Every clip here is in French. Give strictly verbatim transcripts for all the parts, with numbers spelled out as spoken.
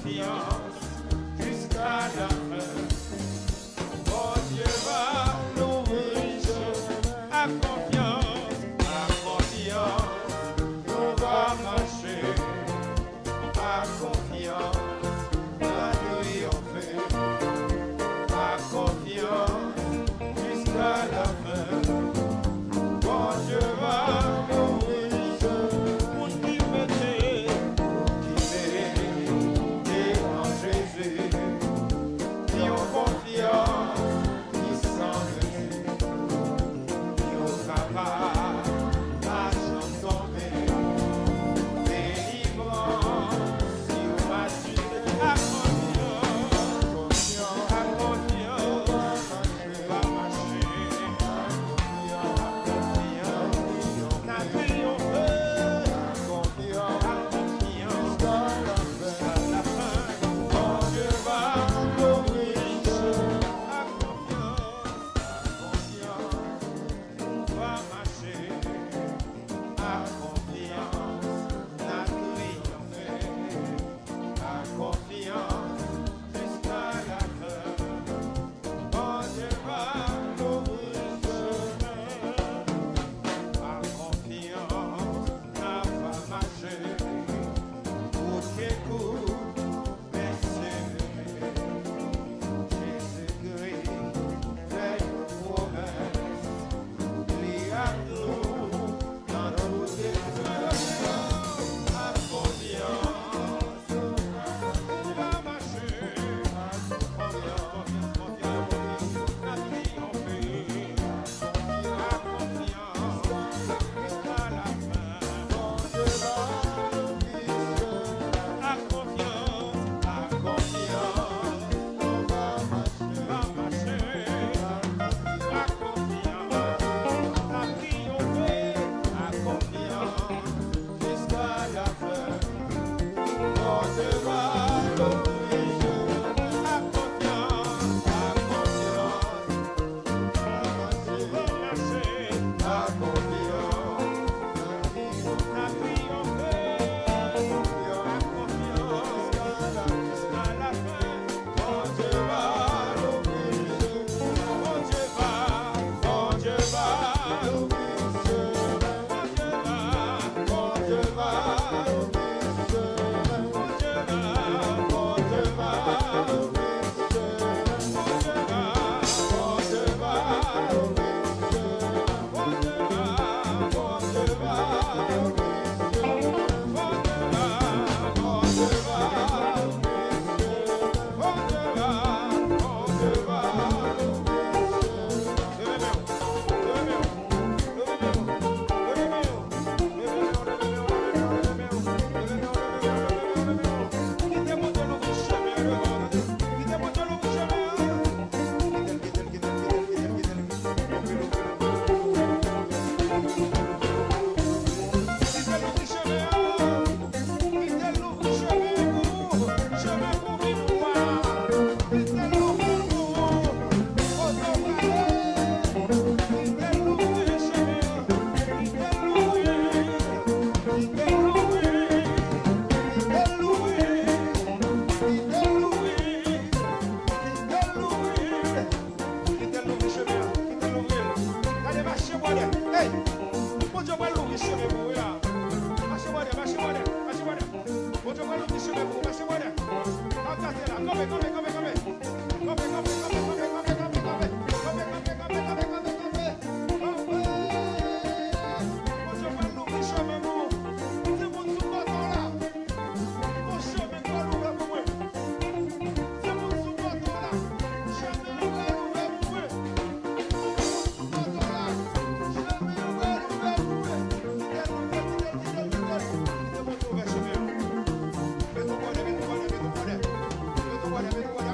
confiance jusqu'à la fin. Oh Dieu va l'ouvrir le chemin. À confiance, à confiance, nous va marcher. À confiance, la nuit en fait. À confiance jusqu'à la fin. Bon Dieu va l'ouvrir le chemin. Pour qui m'aider, qui m'aider en Jésus. Qui ont confiance, qui sont le qui ont capable, la chance tombée. Délivrance, si on m'a tué, à confiance, à confiance, va marcher, à confiance, n'a triomphé, à confiance, à confiance, jusqu'à la fin, bon Dieu va l'ouvrir le chemin. À confiance, à confiance, on va marcher, à confiance, n'a triomphé, à confiance, jusqu'à la fin, bon Dieu va l'ouvrir le chemin. À confiance, n'a pas marché, pour qu'écoute, mais c'est Jésus-Christ, fait une promesse, il y a tout dans nos désirs. À confiance, on va marcher, à confiance, confiance, n'a triomphé, à confiance, jusqu'à la fin, bon Dieu va l'ouvrir le chemin. À confiance, à confiance, on va marcher, va marcher, à confiance, à triompher, à confiance, jusqu'à la fin, bon Dieu va l'ouvrir le chemin. À confiance, à confiance, va marcher, à confiance, à triompher, à confiance, jusqu'à la fin, bon Dieu va l'ouvrir le chemin. Bon Dieu va, bon Dieu va l'ouvrir le chemin. Bon Dieu va, bon Dieu va l'ouvrir le chemin. Bon Dieu va, bon Dieu va l'ouvrir le Mets ton bonnet, mets ton bonnet, mets ton bonnet. Mets ton bonnet, mets ton bonnet.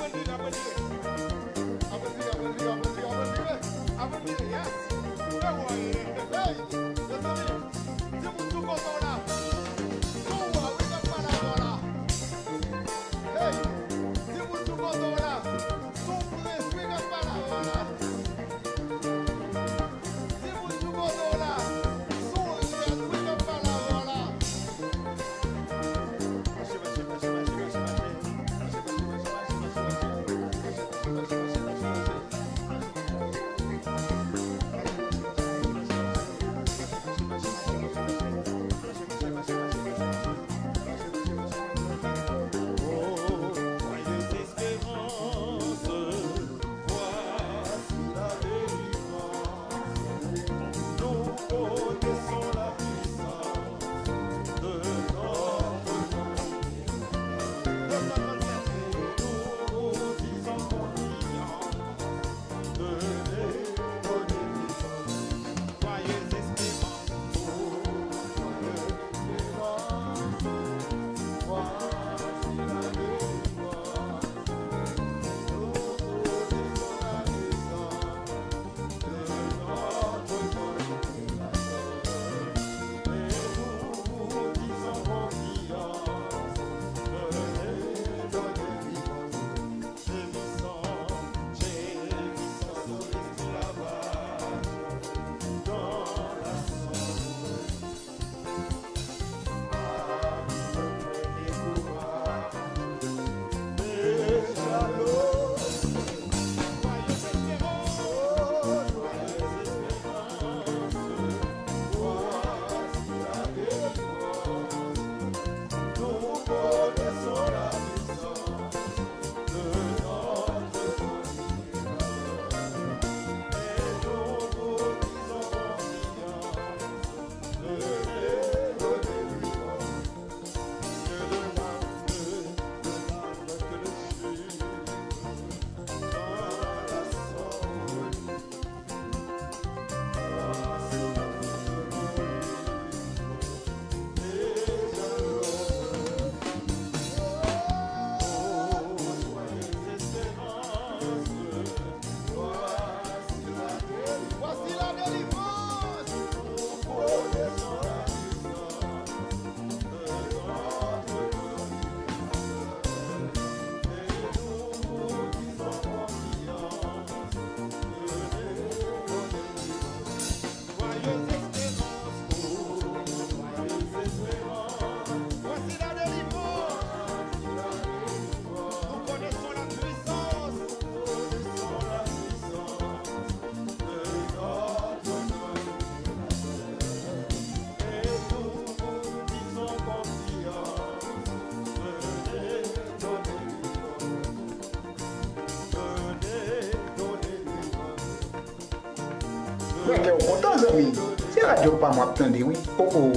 Ouais, que content, ami. C'est radio pas moi attendez, oui. Oh oh.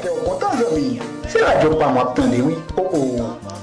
que au content ami. C'est radio pas m'attendre oui. Oh oh.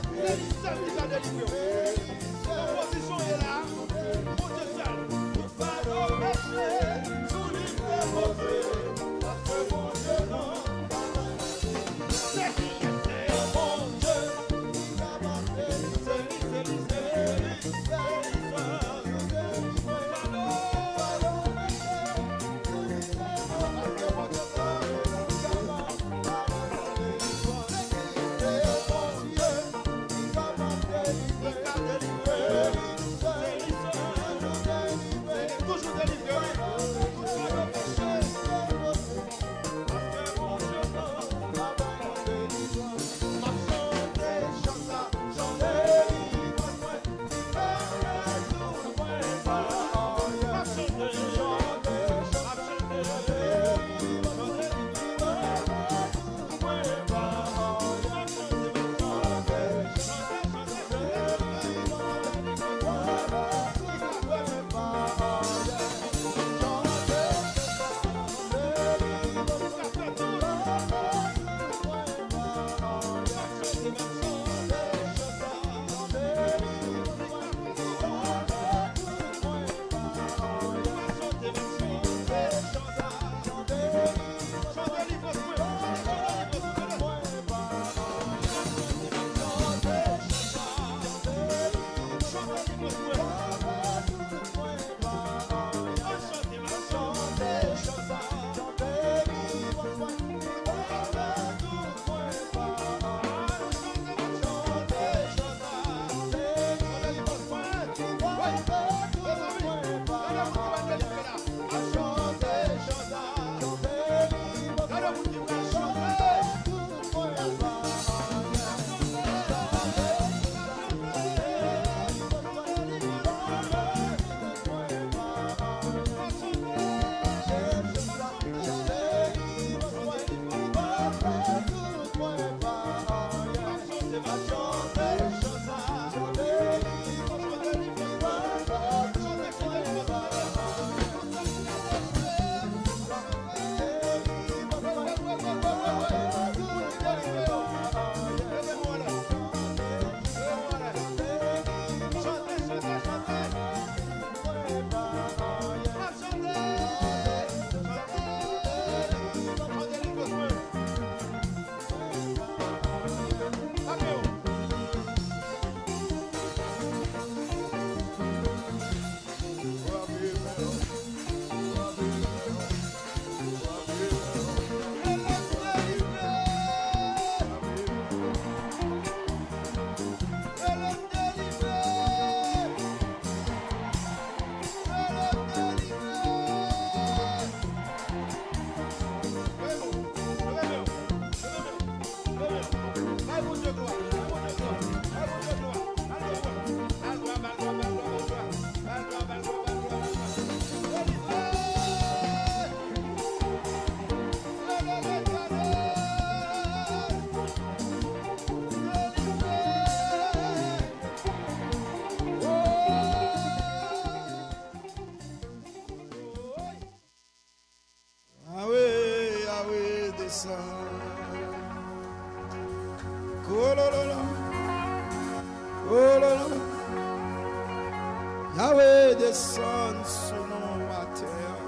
Yahweh descend sur nos terre.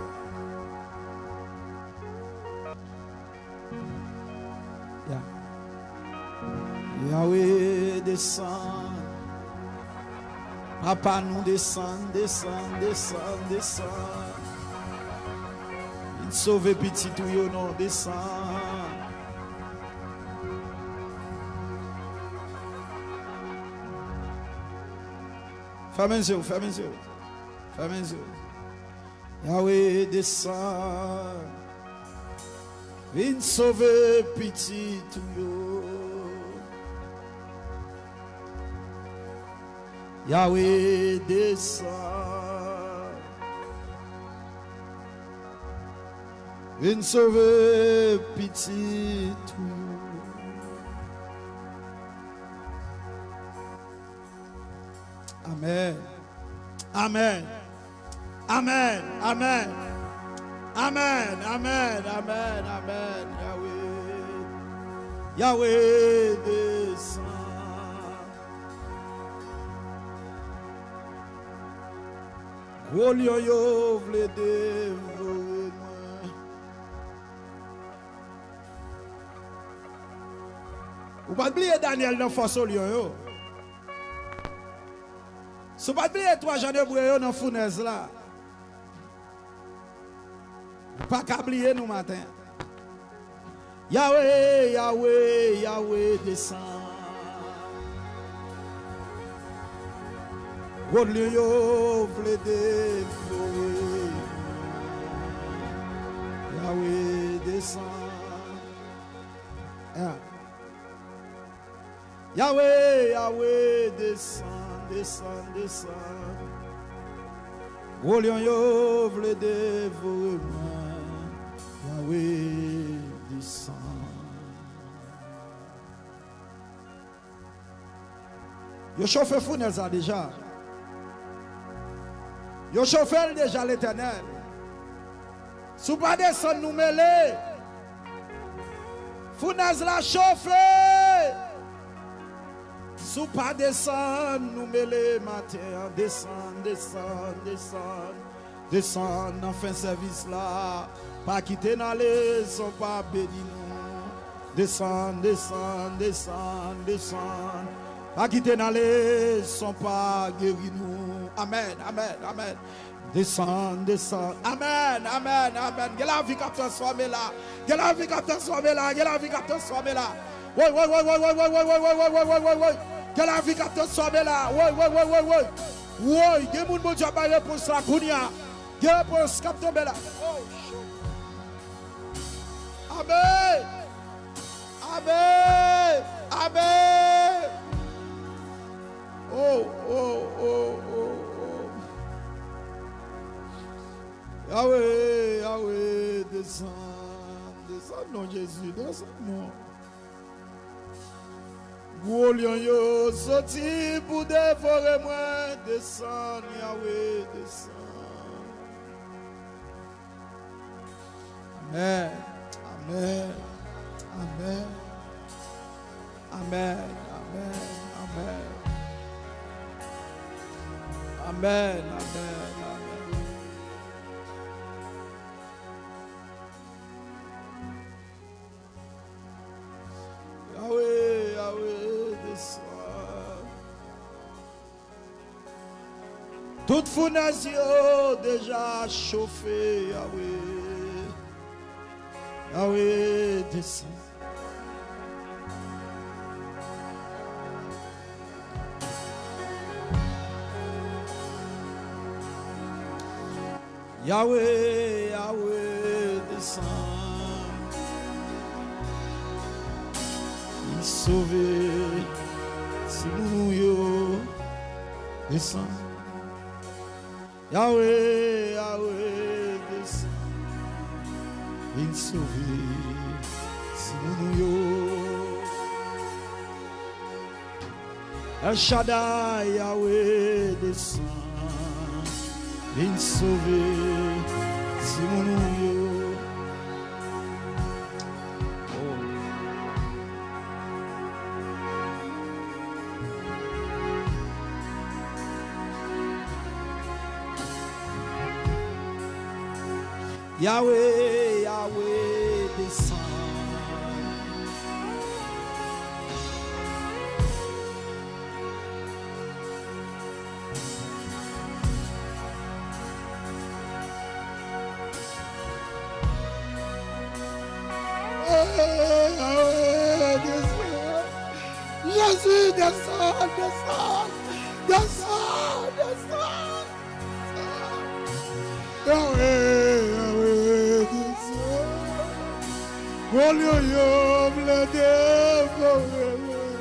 Yahweh descend. Papa nous descend, descend, descend, descend. Il sauve petit tout yo non descend. Fermez les yeux, fermez les yeux. Fermez les yeux. Yahweh descend. Viens sauver petit tout yo. Yahweh descend. Viens sauver petit tout yo. Amen. Amen. Amen. Amen. Amen. Amen. Amen. Amen. Yahweh. Yahweh descend. Gros lion yo vle dévorer moi. Ou pas oublier Daniel dans force au lion yo. Sou pas oublier trois gens de bouillon dans fournaise là. Pas qu'oublier nous matin. Yahweh, Yahweh, Yahweh descend. Gros lion yo vle dévorer. Yahweh descend. Yeah. Yahweh, Yahweh descend, descend, descend. Gros lion yo vle dévorer moi. Yahweh descend. Yo chauffé fournaise déjà. Yo chauffé déjà l'Éternel. Sous pas descendre nous mêler. Fournaise la chauffé. Sous pas descendre nous mêler matin. Descend, descend, descend. Descend dans fin service là. Pas quitter dans les sont pas bénis nous. Descend, descend, descend, descend. Pas quitter dans les sont pas guéris nous. Amen, amen, amen. Descend, descend. Amen, amen, amen. Que la vie qui a transformé là. Que la vie qui a transformé là. Que la vie qui a transformé là. Oui, oui, oui, oui, oui, oui, oui, oui, oui, oui, oui, oui, oui. Que la vie qui a transformé là. Oui, oui, oui, oui, oui. Oui, il y a des gens qui ont réponse là. Il y a des réponses qui ont tombé là. Amen. Amen. Amen. Oh, oh, oh, oh, oh. Yahweh, Yahweh, descend. Descend, non, Jésus, descend, non. Gros lion yo sorti pour dévorer moi. Descend, Yahweh, descend. Amen. Amen. Amen. Amen. Amen. Amen. Amen. Amen. Amen. Yahweh, Yahweh, descend. Toute fournaise yo déjà chauffé, Yahweh. Yahweh, descend. Yahweh, Yahweh, descend. Il sauve, si nous yo descend. Yahweh, Yahweh, descend. Il sauve, si nous yo. El Shaddai, Yahweh, descend. Il sauve, si nous yo. Yahweh, Yahweh, descend. Yahweh, descend. Jésus, descend, descend, descend, descend. Yahweh, Yahweh, descend. Oh, yo, yo, le dévorer.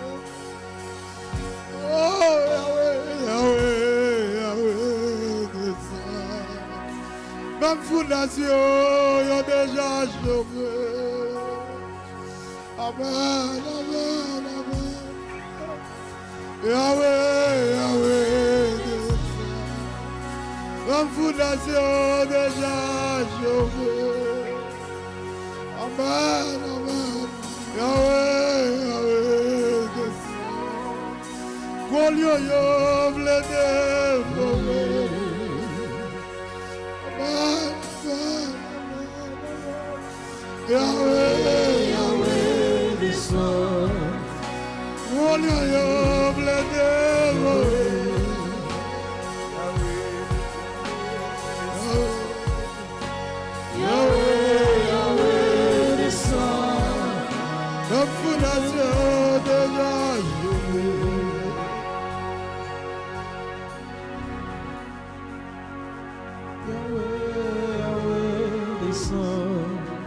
Oh, Yahweh, Yahweh, Yahweh, descend. Même fondation, yo déjà chauffé. Amen, amen, amen. Yahweh, Yahweh, descend. Même fondation déjà chauffée. Amen, amen. Yahweh, lieu yo vle dévorer. Yahweh, Yahweh, descend. Oh lieu yo vle dévorer. Yahweh, Yahweh, descend. La fondation de Yahweh. Yahweh, Yahweh, descend.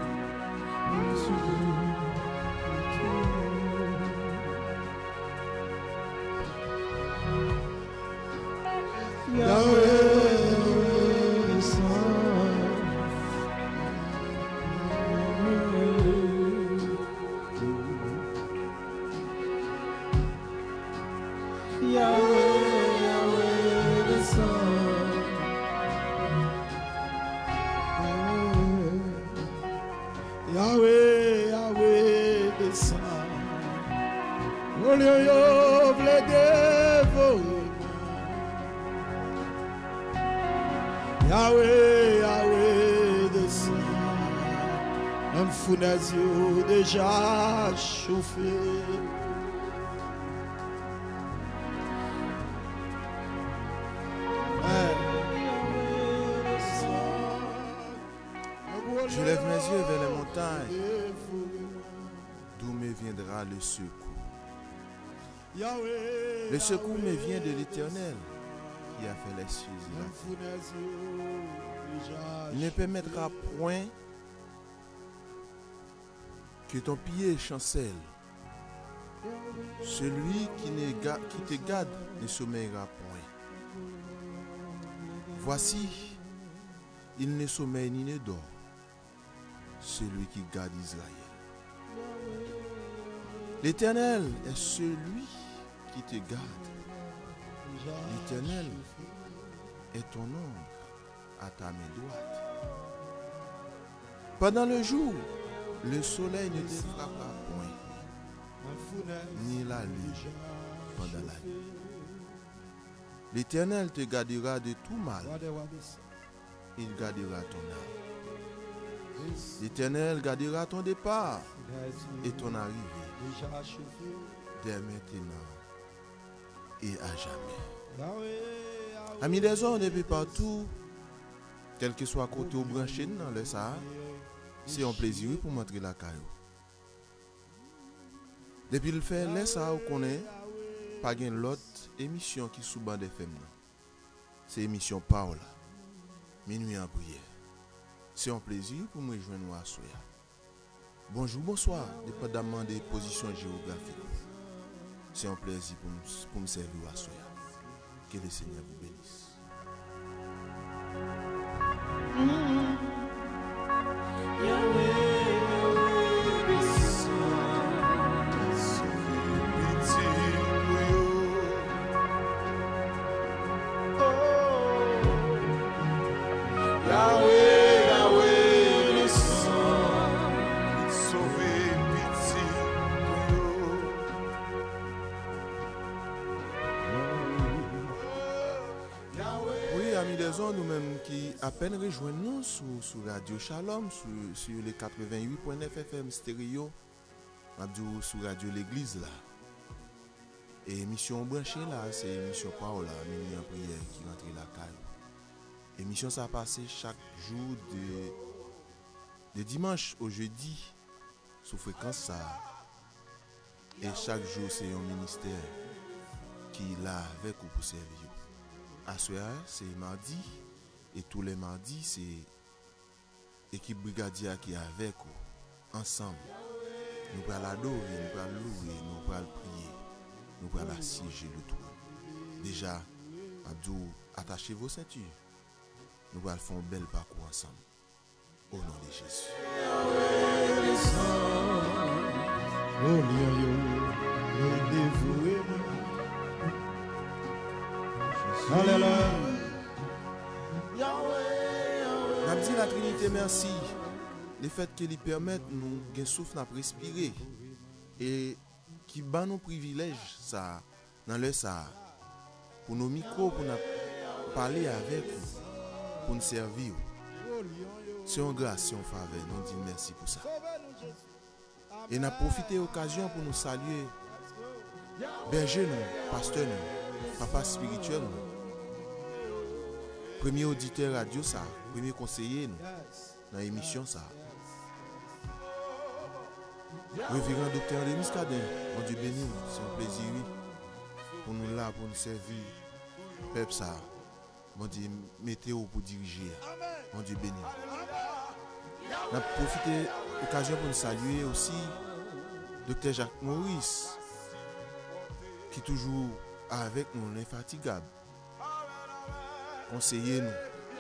Yahweh, Yahweh, descend. Oh, yo, yo, vle dévorer. Yahweh, Yahweh, descend. Un fournaise yo déjà chauffé. Je lève mes yeux vers les montagnes, d'où me viendra le secours. Le secours me vient de l'Éternel, qui a fait les cieux et la terre. Il ne permettra point que ton pied chancelle. Celui qui, ne ga- qui te garde ne sommeillera point. Voici, il ne sommeille ni ne dort, celui qui garde Israël. L'Éternel est celui qui te garde. L'Éternel est ton ombre à ta main droite. Pendant le jour, le soleil ne te frappera point, ni la lune pendant la nuit. L'Éternel te gardera de tout mal. Il gardera ton âme. L'Éternel gardera ton départ et ton arrivée dès maintenant et à jamais. Amis des hommes depuis partout, quel que soit côté ou branché dans le Sahara, c'est un plaisir pour montrer la caillou. Depuis le fait, les Sahara connaît pas gain l'autre émission qui sous bande F M. C'est l'émission Paola. Minuit en prière. C'est un plaisir pour me rejoindre à Soya. Bonjour, bonsoir, dépendamment des positions géographiques. C'est un plaisir pour me, pour me servir à Soya. Que le Seigneur vous bénisse. Mm-hmm. Yahweh, Yahweh, Yahweh, Yahweh, descend, sauver pitié pour oui, amis des hommes, nous-mêmes qui à peine rejoignent nous sur, sur Radio Shalom, sur, sur les quatre-vingt-huit point neuf F M stéréo, sur Radio L'Église là. Et émission branchée là, c'est émission Paola, minuit en prière qui rentre la caille. Émission ça passe chaque jour de, de dimanche au jeudi sous fréquence ça. Et chaque jour c'est un ministère qui est là avec vous pour servir. À ce soir c'est mardi et tous les mardis c'est équipe brigadière qui est avec vous ensemble. Nous allons l'adorer, nous allons louer, nous allons prier, nous allons assiéger le trône. Déjà, Abdou, attachez vos ceintures. Nous allons faire un bel parcours ensemble. Au nom de Jésus. Nous dit la Trinité merci. Le fait qu'elle lui permette nous de souffle à respirer et qui bat nos privilèges ça dans le ça pour nos micros, pour nous parler avec vous, pour nous servir. C'est une grâce, c'est une faveur. Nous disons merci pour ça. Et nous avons profité de l'occasion pour nous saluer berger nous, pasteur nous, papa spirituel nous, premier auditeur radio ça, premier conseiller nous dans l'émission ça. Révérend docteur Denis Cadin, mon Dieu béni, c'est un plaisir pour nous là, pour nous servir. Peuple ça, mon Dieu, mettez-vous pour diriger. Mon Dieu béni. On a profité de l'occasion pour nous saluer aussi docteur Jacques Maurice, qui est toujours avec nous, l'infatigable. Conseiller nous.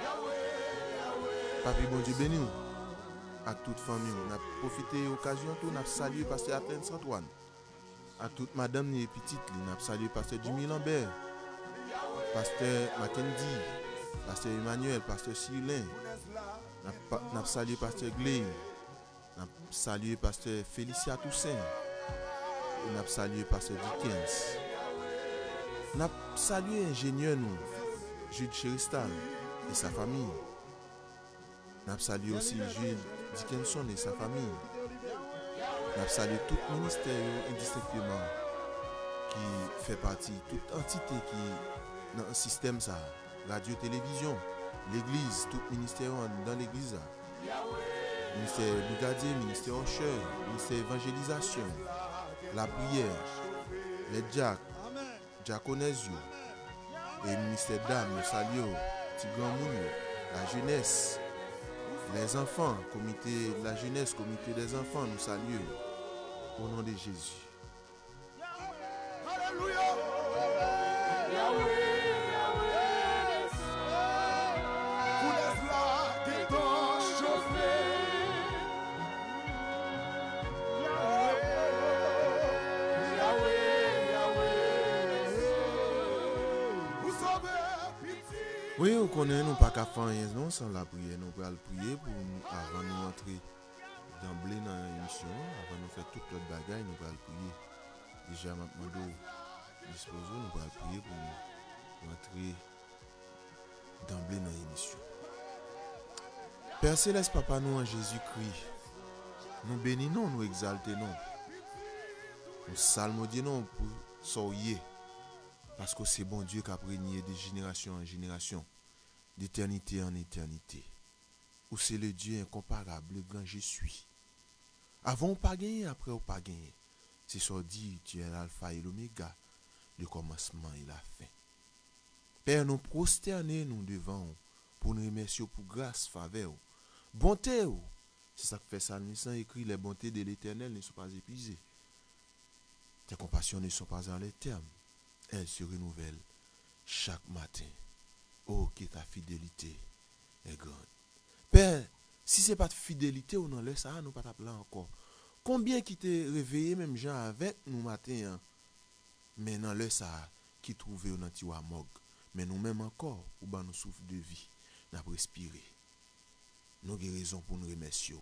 Papi, bon Dieu béni nous. À toute famille, on a profité de l'occasion, on a salué pasteur Athènes Antoine. À toute madame et petite, on a salué pasteur Jimmy Lambert, pasteur Mackenzie, pasteur Emmanuel, pasteur Cyril. On a salué pasteur Glenn, on a salué pasteur Félicia Toussaint, on a salué pasteur Dickens, on a salué ingénieur nous, Jude Cheristal et sa famille. On a salué aussi Jude Dickinson et sa famille. On a salué tout ministère indistinctement qui fait partie, toute entité qui est dans le système ça, radio, télévision, l'église, tout ministère dans l'église. Ministère brigadier, ministère usher, ministère évangélisation, la prière, les Jack, Jaconesio, et ministère d'âme, le salio, Tigran Mounio, la jeunesse, les enfants, comité de la jeunesse, comité des enfants, nous saluons au nom de Jésus. Alléluia. Vous êtes là, des temps chauffés. Yahweh, Yahweh, vous sauvez pitié. Oui, on connaît, nous pas qu'à faire rien non, sans la prière. Nous allons prier pour nous, avant de nous entrer d'emblée dans l'émission, avant de faire toute notre bagaille, nous allons prier. Déjà, maintenant, disposons, nous allons prier pour nous entrer d'emblée dans l'émission. Père Céleste, Papa, nous en Jésus-Christ, nous bénissons, nous exaltons, nous salmodions pour soyez, parce que c'est bon Dieu qui a régné de génération en génération, d'éternité en éternité. Où c'est le Dieu incomparable, le grand je suis. Avant ou pas gagné, après ou pas gagné. C'est ça dit, tu es l'alpha et l'oméga, le commencement et la fin. Père, nous prosternons nous devant pour nous remercier pour grâce, faveur, bonté. C'est ça que fait Salmiste écrit, les bontés de l'Éternel ne sont pas épuisées. Tes compassions ne sont pas en les termes. Elles se renouvellent chaque matin. Oh, que ta fidélité est grande. Père, si ce n'est pas de fidélité, on en laisse ça, nous pas t'appeler encore. Combien qui t'est réveillé, même gens avec nous matin, hein? Mais dans le ça, qui trouve au nantiwa mog. Mais nous-mêmes encore, ou ben nous souffle de vie, nous avons respiré. Nous avons raison pour nous remercier.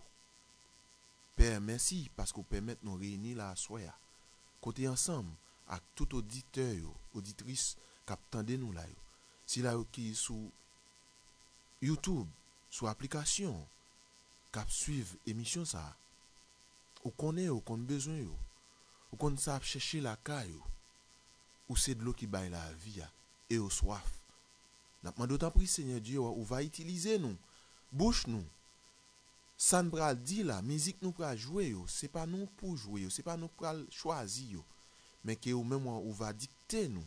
Père, merci parce que vous permettez de nous réunir là à soi. Côté ensemble, avec tout auditeur, auditrice, qui attendent nous là. Si là qui sur YouTube, sur application, qui suivent l'émission ça. Ou connaît, ou qu'on besoin, ou qu'on sache chercher la caille, ou c'est de l'eau qui baille la vie, et au soif. N'a pas d'autant pris, Seigneur Dieu, ou va utiliser nous, bouche nous. Ça ne pral dit la musique nous pral jouer, c'est pas nous pour jouer, c'est pas nous pral choisir, mais que ou même ou va dicter nous.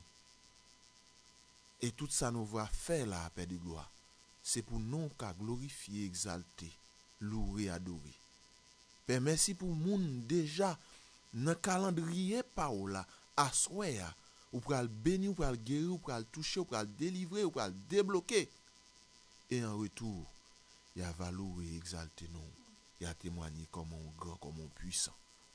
Et tout ça nous va faire la paix de gloire. C'est pour nous qu'à glorifier, exalter, louer, adorer. Père, merci pour moun déjà dans le calendrier par là, à soya, ou pour le bénir, ou pour le guérir, ou pour le toucher, ou pour le délivrer, ou pour le débloquer. Et en retour, il y a valoré et exalté nous. Il y a témoigné comme un grand, comme un puissant.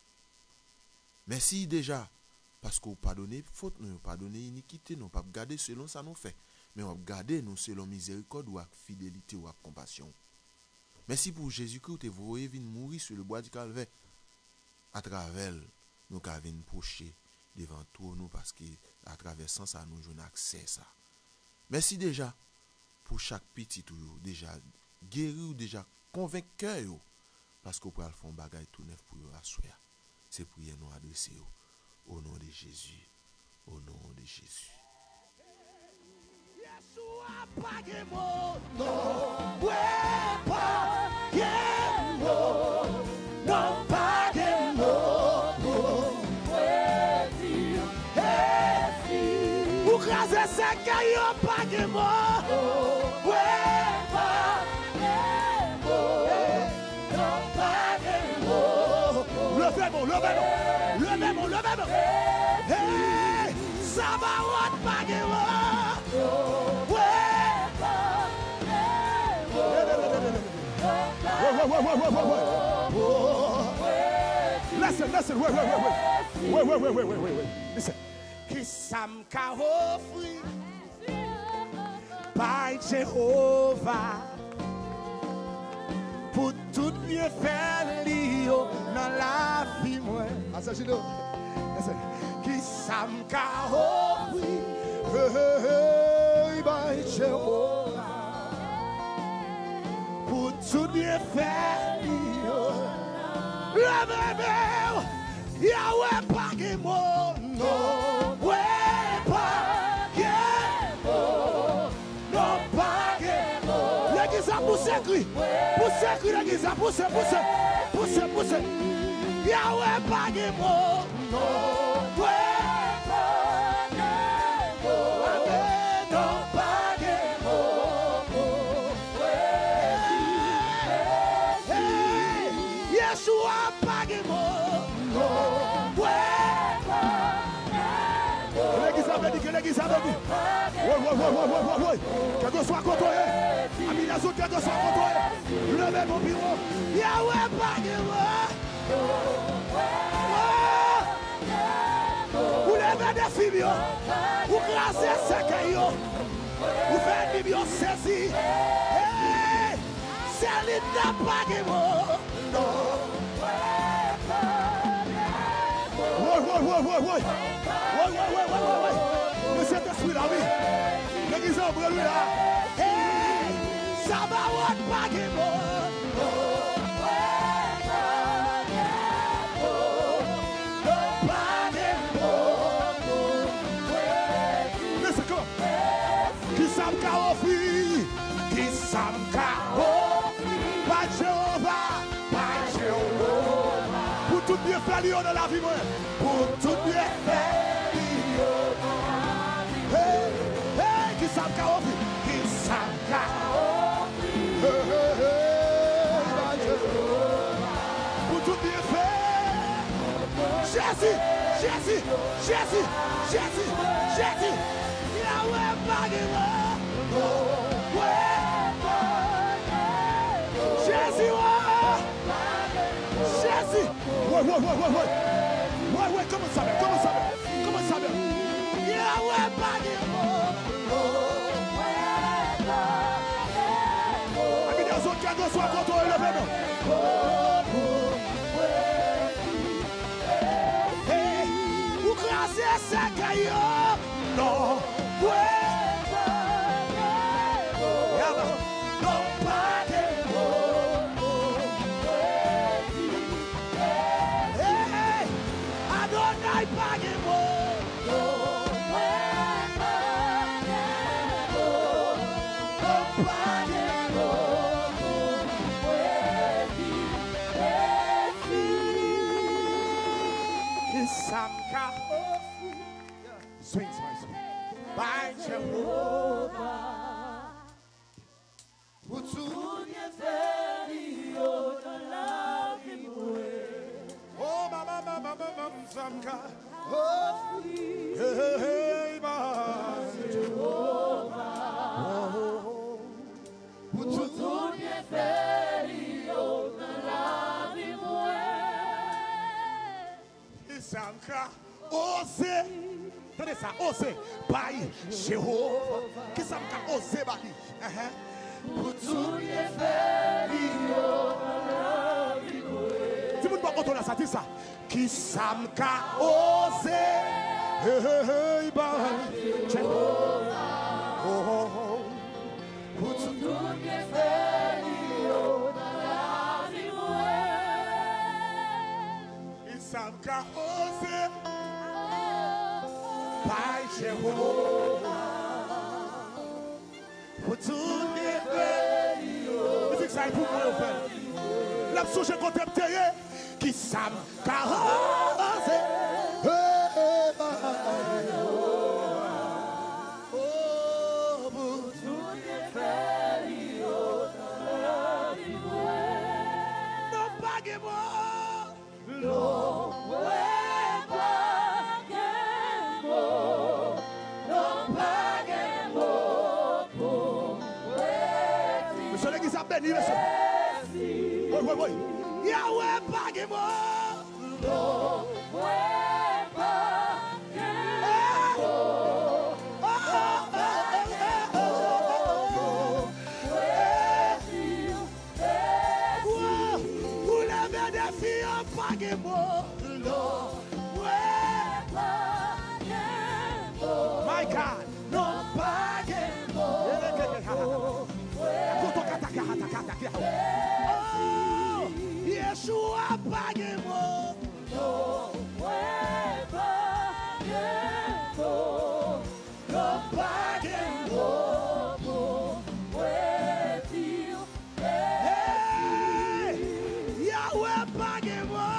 Merci déjà, parce qu'on pardonne faute, nous pardonne iniquité, nous pas garder selon ça nous fait, mais on garder nous selon miséricorde ou fidélité ou compassion. Merci pour Jésus-Christ, que vous voyez venir mourir sur le bois du calvaire. À travers nous, qui venir procher devant tout nous parce que à travers ça, ça nous jouons accès ça. Merci déjà pour chaque petit toujours déjà guéri ou déjà convainqueur parce qu'on peut faire un bagage tout neuf pour eux à soi. C'est prier nous adresser au nom de Jésus. Au nom de Jésus. Levez-moi, levez-moi, levez-moi, levez-moi. Hey, ça va what bagemo. Wait, wait, wait, wait, wait, wait, wait. Listen, listen, wait, wait, wait, wait. Wait, wait, wait, wait, wait, wait, wait. Listen. Kisam ka ofri by Jehovah. Pour tout bien faire lio dans la vie moi. Assagino. Qui sam ka ofri by Jehovah. Pour tout bien faire lio. La bébé Yahweh pas que moi non ouais pas que moi non pas que moi. L'église a poussé cri. Poussez, l'église, poussez, poussez, poussez, poussez. Yahweh pas de mots, non, ouais, pas de mots, non, pas de mots, ouais, Yeshua pas de mots, non, ouais, pas de mots. L'église avait dit que l'église avait dit. Oui, oui, oui, oui, oui, oui, oui. Que Dieu soit contrôlé. Amis les autres, que Dieu soit contrôlé. Levez mon bureau. Yahweh, pas de moi. Vous levez des filles. Vous gracez ces cailloux. Vous faites des bios saisis. C'est l'île pas de moi. Oui, oui, oui, oui, oui. Oui, oui, oui, oui, oui, oui. Le Saint-Esprit là, oui. L'église en brûle là. Hey, ça va what pas de moi. Listen, come on. Kisam ka ofi, kisam ka ofi, pas Jéhovah, pas Jéhovah. Pour tout bien faire dans la vie, moi. Pour tout bien faire. Hey, hey, kisam ka ofi, kisam ka ofi. Hey, hey, hey, pas Jéhovah. Pour tout bien faire. Jésus, Jésus, Jésus, Jésus, Jésus. Yahweh Bagima. Jésus, Jésus. Ouais, ouais, ouais, ouais, ouais. Ouais, ouais, comment ça va, comment ça va, comment ça va. Yahweh Bagima. Amis des autres, qu'un soit contrôlé, levez-nous. Hey, vous crasez ces cailloux. Non, ouais. Swing, swing, swing. By Jehovah. Pour tout bien faire, dans la vie. Oh, mama, mama, mama, Samka. Oh, hey, hey, by Jehovah. Pour tout bien faire, dans la vie. Samka. Osez. Tenez ça, osez. By Jéhovah. Qui ça m'a osé, Bali? Pour tout bien faire, si vous ne pouvez pas contrôler ça, dis ça. Qui ça m'a osé. Hey, hey, hey, bah. Check. Oh, oh, oh. Pour tout Ils savent qu'à oser. Pai Jehovah. pour tout défaire. Musique ça est pour moi, frère. La souche contemporaine qui savent carrosser. Oui, oui, oui. Yahweh, pague-moi. Vous l'avez des filles, pague-moi. My God, non, pague-moi. Oh, Yeshua, pague-moi. Hey, Yahweh, pague-moi.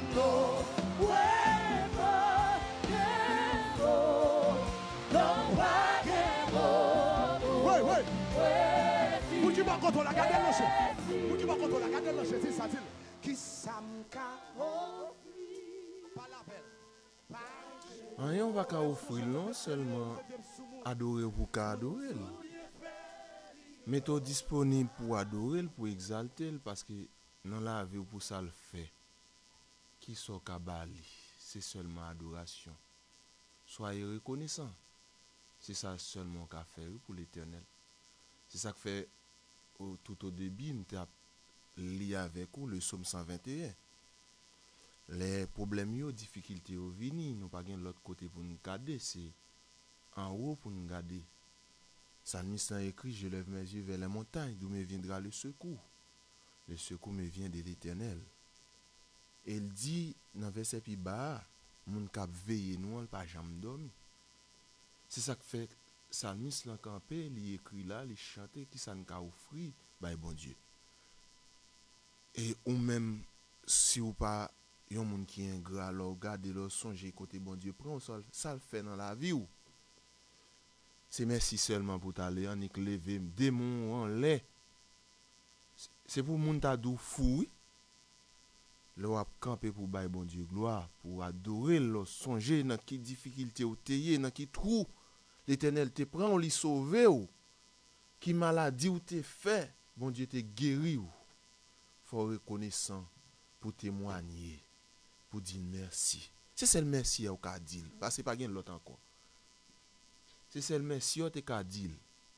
Oui, oui. Vous qui m'en comptez, la gardez le chien. Vous qui m'en comptez, la gardez le chien, c'est ça, dit. Qui s'amka pas la peine. Rien va qu'à offrir non seulement adorer pour qu'à adorer, mais tout disponible pour adorer, pour exalter, parce que dans la vie pour ça le fait. Qui sont kabali, c'est seulement adoration. Soyez reconnaissants. C'est ça seulement qu'a fait pour l'Éternel. C'est ça que fait au, tout au début, nous avons lié avec vous le psaume cent vingt et un. Les problèmes, les difficultés, au vini, nous pas de l'autre côté pour nous garder, c'est en haut pour nous garder. Salmiste a écrit, je lève mes yeux vers la montagne, d'où me viendra le secours. Le secours me vient de l'Éternel. Il dit dans verset plus bas, mon cap veiller nous, pas jamais dormi. C'est ça que fait Salmiste là campé, il écrit là, il chante qui ça nous a offert, bah bon Dieu. Et ou même si ou pas yon moun qui est ingrat, alors regardez le songer côté bon Dieu prend ça, ça le fait dans la vie ou. C'est merci seulement pour t'aller en éclever démon en lait. C'est pour moun ta dou fou. Le wap camper pour bailler bon Dieu gloire, pour adorer le songer dans qui difficulté ou teye, dans qui trou. L'Éternel te prend, on li sauve ou. Qui maladie ou te fait, bon Dieu te guéri ou. Faut reconnaissant pour témoigner, pour dire merci. C'est celle merci ou ka dire, parce que pas gen l'autre encore. C'est celle merci ou te ka dire.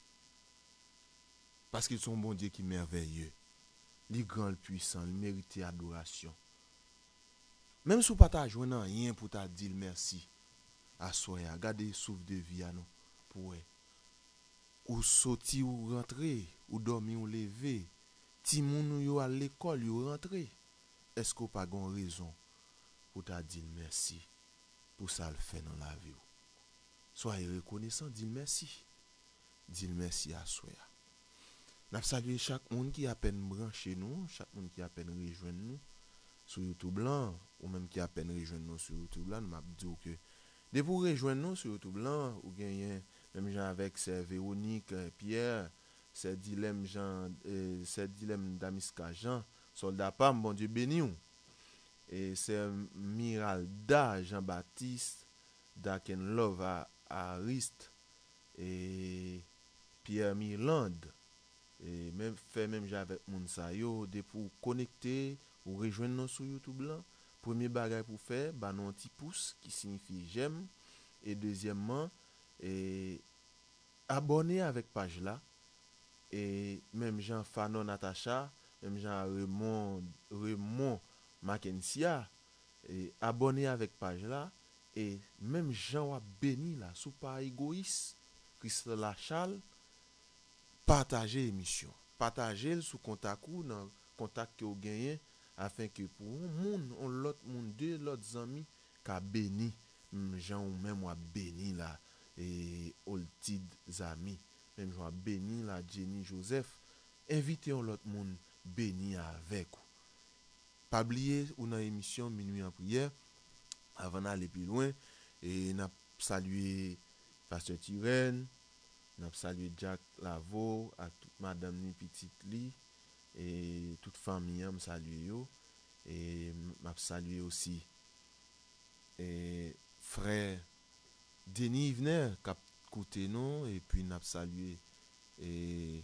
Parce qu'ils sont bon Dieu qui merveilleux. Li grand puissant, il mérite adoration. Même si vous pas ta joindre rien pour ta dire merci. À soi, regardez souffle de vie à nous pour ou sorti ou rentrer, ou dormir ou lever. Ti moun yo à l'école yo rentrer. Est-ce qu'on pas gon raison pour ta dire merci pour ça le fait dans la vie. Soyez reconnaissant, dis merci. Dis merci à soi. N'a salué chaque monde qui a peine branché nous, chaque monde qui a peine rejoindre nous sur YouTube blanc ou même qui a peine rejoindre nous sur YouTube blanc, m'a dit que de pour rejoindre nous sur YouTube blanc ou gagner même gens avec c'est Véronique Pierre, c'est dilemme Jean euh, c'est dilemme Damiska Jean, soldat Pam, bon Dieu béni ou. Et c'est Miralda Jean-Baptiste Daken Love à Ariste et Pierre Mirland. Et même fait même avec moun sa yo de pour connecter ou rejoindre nous sur YouTube là. Premier bagage pour faire ba non petit pouce qui signifie j'aime et deuxièmement et abonner avec page là et même Jean Fanon Natacha, même Jean Raymond Raymond Mackenzie et abonner avec page là et même Jean a béni là, sous pas égoïste, Christ la chal, partager l'émission, partager sous contact ou dans contact que vous gagnez afin que pour un monde, on l'autre monde, deux l'autre amis qu'a béni, Jean ou même a béni là et Oltid amis, même Jean a béni là Jenny Joseph, invitez on l'autre monde béni avec vous. Pas oublier ou dans l'émission Minuit en prière avant d'aller plus loin et n'a salué pasteur Tirène, n'a salué Jack Lavo, à toute madame ni petite li et toute famille me salué yo et m'a salué aussi et frère Denis Ivner qui a côté nous et puis n'a salué et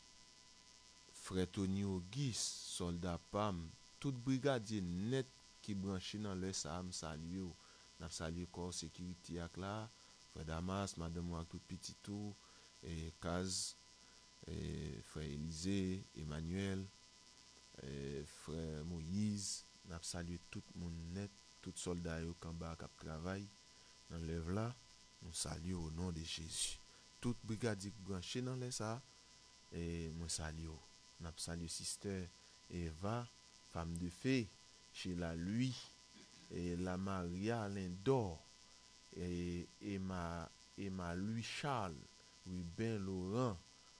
frère Tony Auguste, soldat P A M, tout brigadier net qui branché dans le ça me salué ou n'a salué corps sécurité ak là frère Damas, madame ak tout petit tout et Kaz et frère Élisée, Emmanuel et frère Moïse, n'a salué tout monde net, tout soldat yo kamba k'ap travail dans l'œuvre là, nous saluons au nom de Jésus. Tout brigadier branché dans le ça et moi salue. N'a salué sister Eva, femme de fée, chez la lui et la Maria Lindor et Emma Emma Louis Charles, Ruben Laurent,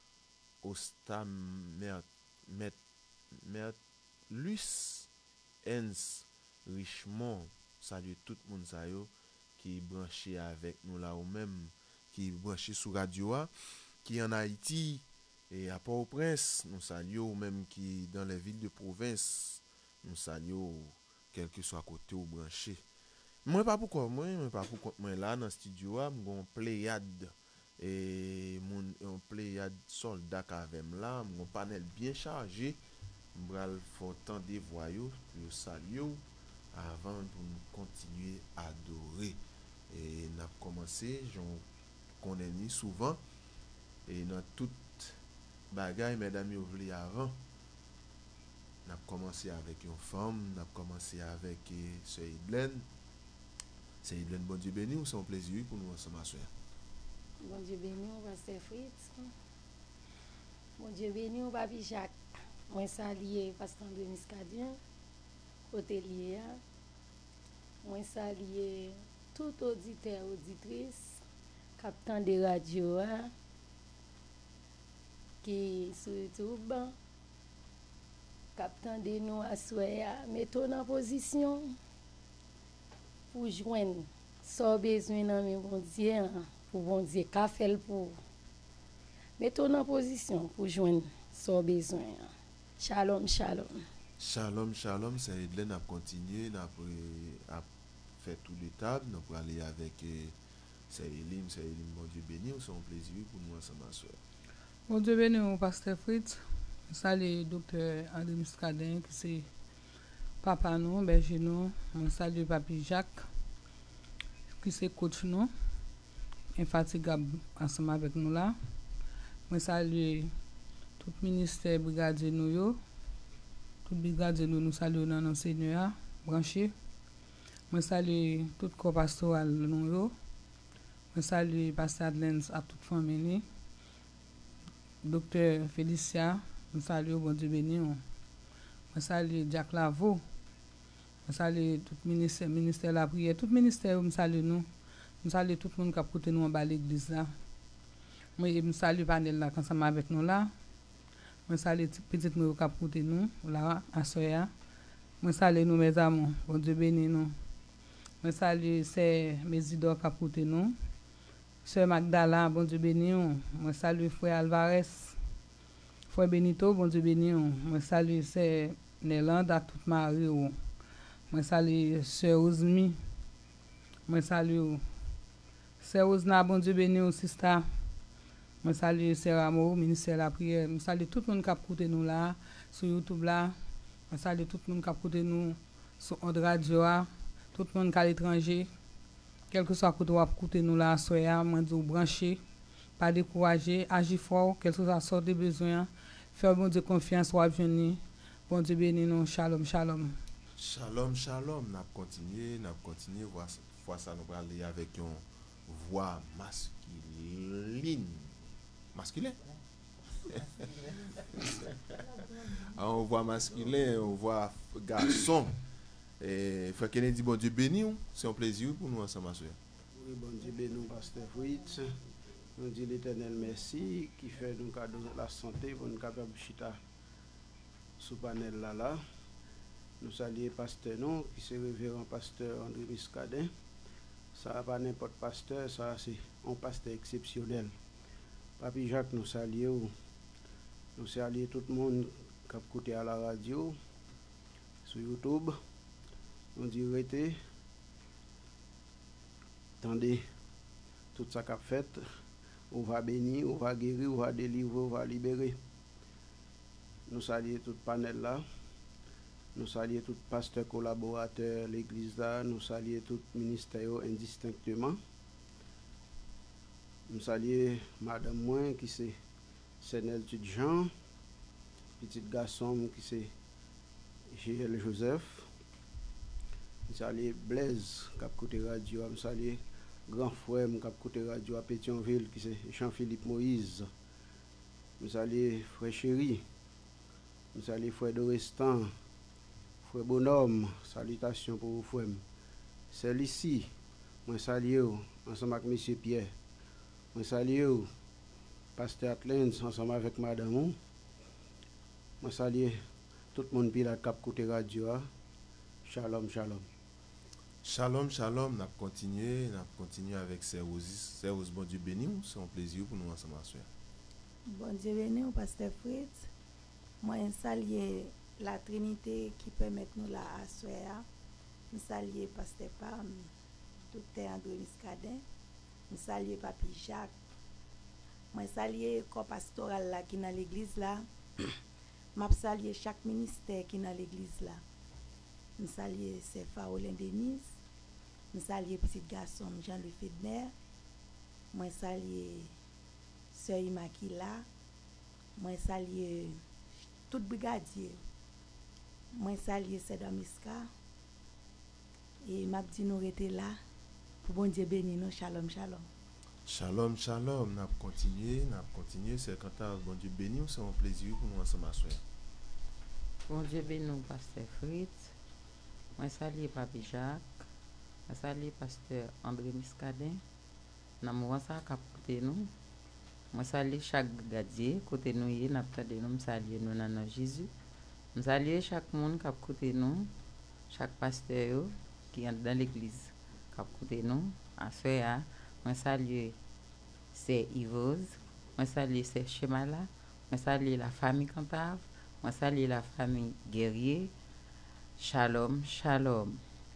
Ostam Mert Met Mert Luce Ens Richmond, salut tout le monde ça yo qui branché avec nous là ou même qui branché sur radio a, qui en Haïti et à Port-au-Prince, nous saluons même qui dans les villes de province, nous saluons quel que soit côté ou branché. Moi pas pourquoi moi, moi pas pourquoi moi là dans studio a, mon pléiade et mon un pléiade soldat avec là, mon panel bien chargé, m'bral faut tant des voyous pour saluer avant de nous continuer à adorer. Et n'a commencé, j'en connais ni souvent et dans toute bagaille mesdames vous voulez avant. N'a commencé avec une femme, n'a commencé avec sœur Idlène. C'est Idlène, bon Dieu béni, ou c'est un plaisir pour nous ensemble soeur. Bon Dieu béni, pasteur Fritz. Bon Dieu béni, papi Jacques. Moi saluer pasteur André Miscadien, hôtelier. Moi saluer tout auditeur auditrice captant de radio qui sur YouTube captant de nous à soya mettons en position pour joindre sans besoin dans mes bon Dieu pour bon Dieu qu'a fait pour mettons en position pour joindre sans besoin. Shalom shalom. Shalom shalom, c'est Edlen a continué n'a à faire tout l'étape, nous pour aller avec c'est Elim, c'est Elim, bon Dieu béni, c'est un plaisir pour nous ensemble soeur. Bon Dieu béni mon pasteur Fritz. Salut docteur André Miscadin qui c'est papa nous, berger nous, on salue papi Jacques qui c'est coach nous, infatigable ensemble avec nous là. On salue tout ministère brigadier nous yo, tout brigadier nous nous salue dans nos seigneur branché. On salue tout corps pastoral nous yo. On salue pasteur Adlens à toute famille. Docteur Félicia, on salue bon Dieu béni. On salue Jack Lavo. On salue tout ministère ministère la prière, tout ministère on salue nous. On salue tout le monde qui a porté nous en bas l'église là. Moi je salue panel là ensemble avec nous là. On salue petite nous qui a porté nous là à Soya. On salue nous mes amis, bon Dieu béni nous. On salue c'est Mésidor qui a porté nous. Sœur Magdala, bon Dieu béni. On salue frère Alvarez. Frère Benito, bon Dieu béni. On salue c'est Nélanda toute Marie. On salue sœur Ozmi. On salue sœur Ozna, bon Dieu béni au sister. On salue sœur Amour, ministère de la prière. On salue tout le monde qui a écouté nous là sur YouTube là. On salue tout le monde qui a écouté nous sur Onde Radio, tout le monde qui est à l'étranger. Quel que soit côté ou écouter nous là soya, moi dis brancher, pas décourager, agir fort, quel que soit sorte de besoin, faire bon Dieu confiance ou venir. Bon Dieu béni nous, shalom shalom. Shalom shalom, n'a continuer, n'a continuer voir fois ça nous parler avec une voix masculine. Masculin? On voit masculin, on voit garçon. Et Frère Kennedy, bon Dieu béni, c'est un plaisir pour nous ensemble. Oui, bon Dieu béni, Pasteur Fritz. Nous dit l'Éternel merci qui fait nous cadeau de la santé pour nous capables de chita sous panel là là. Nous saluons pasteur non qui c'est révérend pasteur André Miscadin. Ça va pas n'importe pasteur, ça c'est un pasteur exceptionnel. Papi Jacques nous saluons. Nous saluons tout le monde qui a écouté à la radio, sur YouTube. Nous disons arrêtez. Attendez tout ça qu'a fait. On va bénir, on va guérir, on va délivrer, on va libérer. Nous saluons tout le panel là. Nous saluons tout pasteur collaborateur de l'église là. Nous saluons tout le ministère indistinctement. Nous saluons madame Moin qui c'est Sénel Tudjan. Petit garçon qui c'est G L Joseph. Nous saluons Blaise qui a écouté radio. Nous saluons grand frère qui a écouté radio à Pétionville qui c'est Jean-Philippe Moïse. Nous saluons frère Chéri. Nous saluons frère Dorestan. Frère Bonhomme, salutations pour vous frère. C'est ici, moi salue ensemble avec monsieur Pierre. Moi salue pasteur Atlens ensemble avec madame. Moi salue tout le monde qui a écouté radio. Shalom, shalom. Shalom, shalom, nous continuons, nous continuons avec Serrosis. Serrosis, bon Dieu béni, c'est un plaisir pour nous ensemble. Bon Dieu béni, pasteur Fritz. Moi salue la Trinité qui permet nous la assurer. Nous saluons pasteur Pam, tout est André Miscadin. Nous saluons Papi Jacques. Moi saluer corps pastoral là qui dans l'église là. M'a saluer chaque ministère qui dans l'église là. Nous saluons Sefa Olin Denise. Nous saluons petit garçon Jean-Louis Fedner. Moi saluer sœur Imakila. Moi saluer tout brigadier. Moi saluer Sedamiska. Et m'a dit nous rester là pour bon Dieu bénir nous. Shalom, shalom. Shalom, shalom. Nous continuons, nous continuons. C'est quand bon Dieu béni, c'est un plaisir pour nous ensemble. Bon Dieu béni, pasteur Fritz. Moi salue Papi Jacques. Moi salue pasteur André Miscadin. Nous avons ça côté nous. Moi salue chaque brigadier côté nous y n'a pas de nous saluer nous dans Jésus. Nous saluer chaque monde qui a côté nous, chaque pasteur qui est dans l'église qui a côté nous. À ce moi salue c'est Yvose, moi salue c'est Chemala, moi salue la famille Cantave, moi salue la famille Guerrier. Shalom, shalom.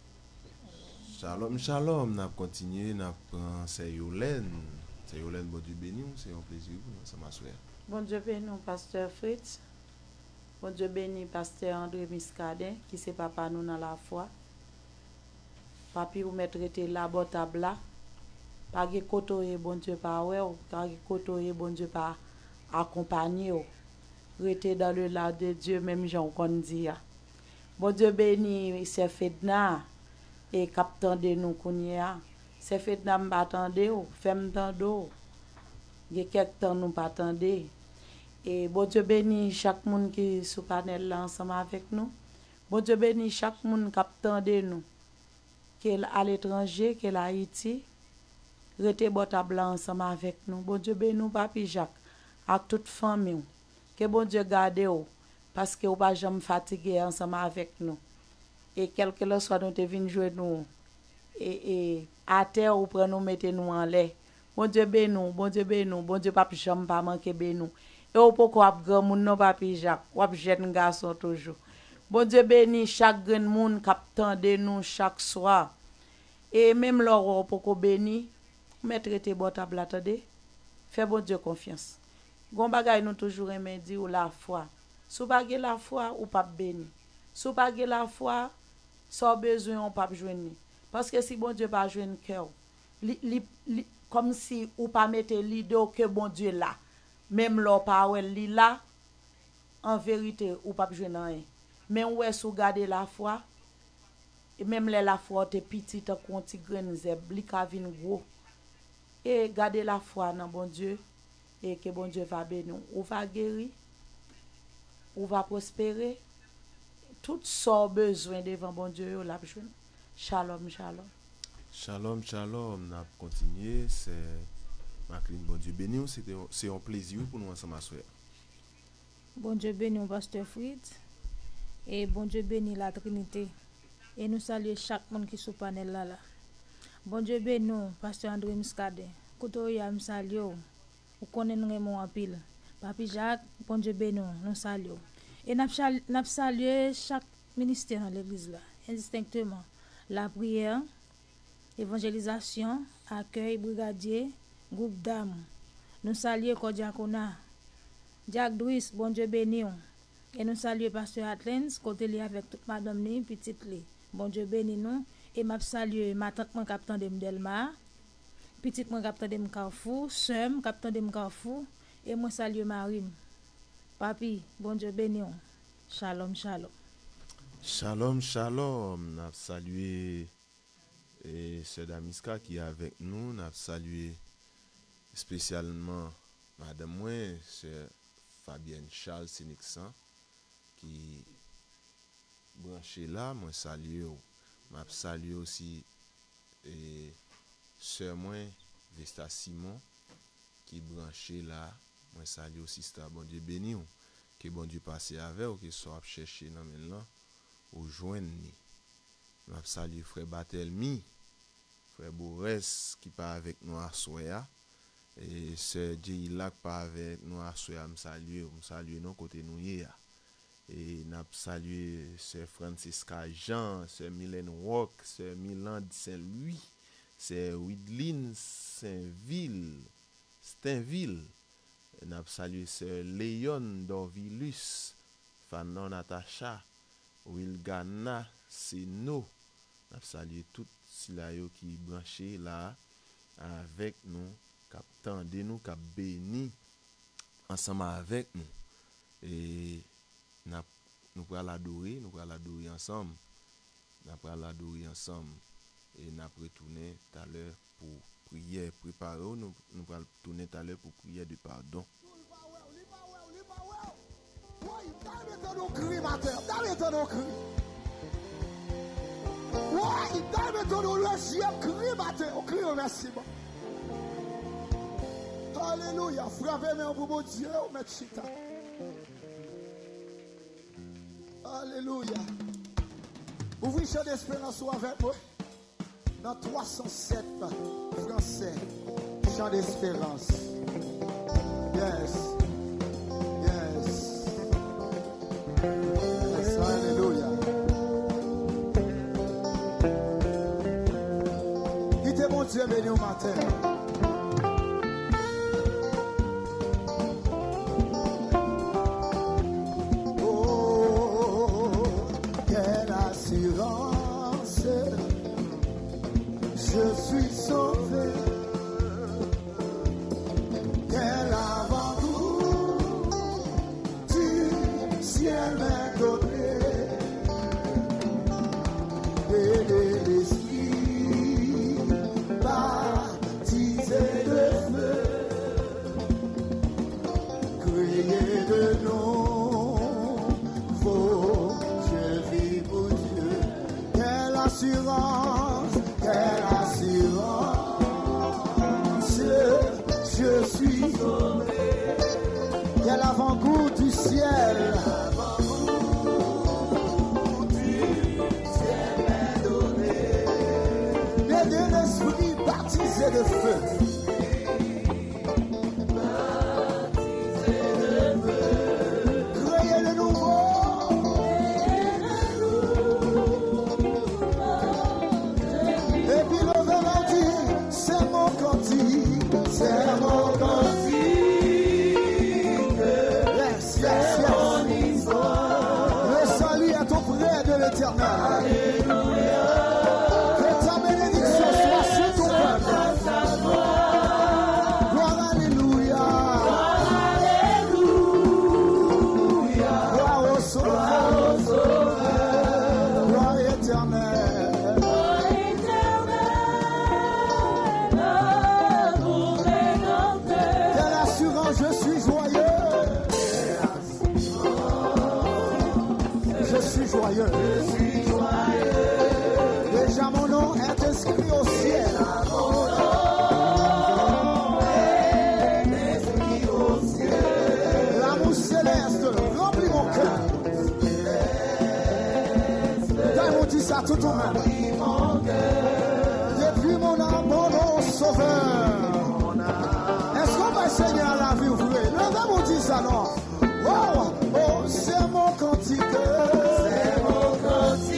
Shalom, shalom. Nous continuons, nous prenons c'est Yolène. C'est Yolène, bon Dieu béni, c'est un plaisir pour nous, ça m'a souhaité. Bon Dieu béni, pasteur Fritz. Bon Dieu béni, pasteur André Miscadin, qui c'est papa nous dans la foi. Papi, vous mettez la bonne table là. Pas de côté, bon Dieu, pas ouais, pas de côté, bon Dieu, pas accompagné. Restez dans le là de Dieu, même Jean qu'on dit. Bon Dieu béni, c'est Fedna et captain de nous kounia. C'est Fedna m'attendez, fait m'tando. Il y a quelques temps nous pas attendez. Et bon Dieu béni chaque monde qui sous panel là ensemble avec nous. Bon Dieu béni chaque monde qui attendait nous. Qui est à l'étranger, qui est à Haïti. Restez bon table ensemble avec nous. Bon Dieu béni nous Papi Jacques avec toute famille. Que bon Dieu garde vous parce que vous pas jamais fatigué ensemble avec nous. Et quel que soit nous te vinn jouer nous et et à terre ou prend nous mettre nous en l'air. Bon Dieu béni nous, bon Dieu béni nous, bon Dieu Papi jamais pas manquer béni nous. Et ou pourquoi grand moun non Papi Jacques, ou jeune garçon toujours. Bon Dieu béni chaque grand moun qui attendait nous chaque soir. Et même l'or pourquoi béni, mettre tes bon table attendez. Fais bon Dieu confiance. Gon bagay nous toujours aimer dire ou la foi. Sou pa ge la foi ou pas béni. Sou pa ge la foi, sans besoin on pas joindre. Parce que si bon Dieu pas joindre cœur, li, li, li, comme si ou pas mettre l'idée que bon Dieu là. Même l'or pa ou li là, en vérité ou pas joindre rien. Mais ou est sou garder la foi, et même les la foi te petite qu'on ti grain zeb li ka vin gros et garder la foi dans bon Dieu et que bon Dieu va bénir ou va guérir ou va prospérer tout ça besoin devant bon Dieu la besoin. Shalom shalom. Shalom shalom, n'a continuer c'est Macline bon Dieu béni c'est c'est un plaisir pour nous ensemble soeur. Bon Dieu béni pasteur Fritz et bon Dieu béni la Trinité et nous saluons chaque monde qui sous panel là là. Bon Dieu béni pasteur André Muscadet. Koto ya me salue. Ou connaît nous mon en pile. Papi Jacques, bon Dieu béni nous saluons. Et n'a salué chaque ministère dans l'église là, indistinctement. La prière, évangélisation, accueil, brigadier, groupe d'âmes. Nous saluons Kodiakona, Jack Douis, bon Dieu béni. Et nous saluons pasteur Atlens, côté li avec toute madame ni, petite li. Bon Dieu béni nous. Et m'a salué ma tante mon capitaine de Delma, petite mon capitaine de Carrefour, sœur capitaine de Carrefour, et moi saluer Marie. Papi, bon Dieu béni. Shalom, shalom. Shalom, shalom. N'a salué et sœur Damiska qui est avec nous. N'a salué spécialement madame moi, sœur Fabienne Charles Sénixan qui branché là. Moi salue. M'a salué aussi et sœur moi Vesta Simon qui branché là. Moi salue aussi c'est bon Dieu béni. Que bon Dieu passe avec ou que soit chercher dans maintenant ou joindre ni. M'a salué frère Batelmi, frère Bourès qui pas avec nous à soya et sœur Djila qui pas avec nous à soya me saluer, me saluer non côté nous hier. Et n'a salué sœur Francisca Jean, sœur Mylène Rock, sœur Milan Saint-Louis, sœur Widlin Saint-Ville, Stainville. N'a salué sœur Léon Dorvilus, Fanon Natacha, Wilgana Seno. N'a salué tout cela qui branché là avec nous, cap tendez nous, cap béni ensemble avec nous. Et n'a nous pour l'adorer, nous pour l'adorer ensemble. N'a pour l'adorer ensemble et n'a retourner tout à l'heure pour prière préparer nous nous allons tourner tout à l'heure pour prière de pardon. Alléluia, frappez mes pour mon Dieu, mettre chita. Alléluia. Ouvrez chant d'espérance avec moi. Dans trois cent sept français, chant d'espérance. Yes. Yes. Yes. Alléluia. Quittez mon Dieu béni au matin. Oh, quelle assurance. Je suis sauvé. Quel avant-goût du ciel m'est donné. Et de l'esprit baptisé de feu. Créé de nouveau, je vis pour Dieu. Quelle assurance, quelle assurance. Je suis sauvé. Quel avant-goût du ciel. Avant-goût du ciel m'est donné. Et de l'esprit baptisé de feu. Baptisé de feu. Créé de nouveau. Et puis le verre dit, c'est mon cantique. C'est mon cantique. Yes, yes, yes. Le salut est auprès de l'Éternel. Alléluia. Que ta bénédiction soit sur ton peuple. Gloire, alléluia. Alléluia. Gloire au Sauveur. Gloire éternelle. suis joyeux. Je suis joyeux. Déjà mon nom est inscrit au ciel. Mon nom est inscrit au ciel. L'amour céleste remplit mon cœur. D'ailleurs, dit ça tout au même. Depuis mon âme, mon nom sauveur. Est-ce qu'on va essayer à la vie ouvrir? Le même on dit ça, non? Oh, oh, c'est mon cantique. C'est mon cantique.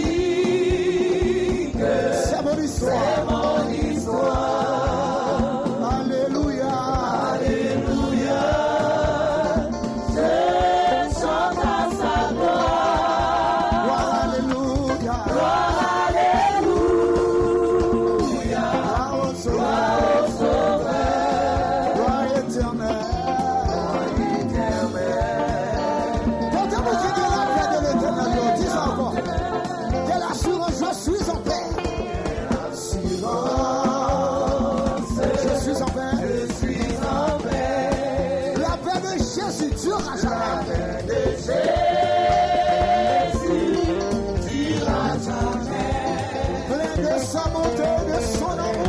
C'est mon histoire. C'est mon histoire. Alléluia. Alléluia. Je chante à sa gloire. Gloire, alléluia. Gloire, alléluia. Gloire au Sauveur. Gloire éternelle. Je suis en paix. Je suis en paix. Je suis en paix. La paix de Jésus durera jamais. La paix de Jésus durera jamais. Plein de sa bonté, de son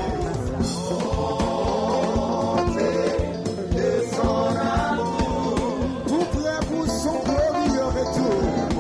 amour. De son amour. Tout prêt pour son glorieux retour.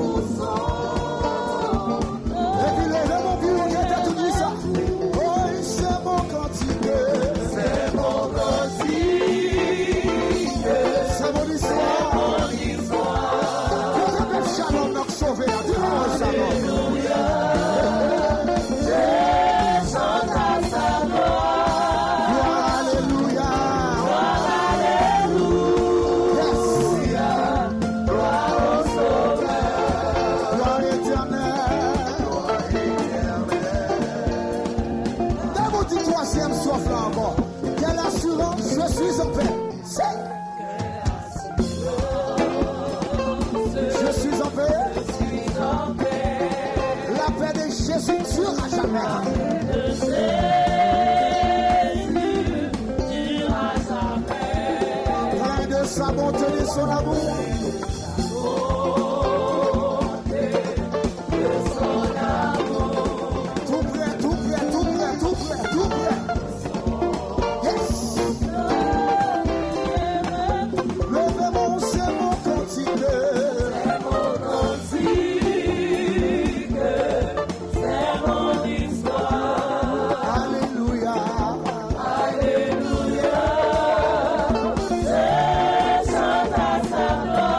Jésus durera jamais. Plein de sa bonté et de son amour. Tout près, tout près, tout près, tout près, tout près. Yes. Levez mon, c'est mon cantique. C'est mon cantique. Alléluia. Je chante à sa gloire.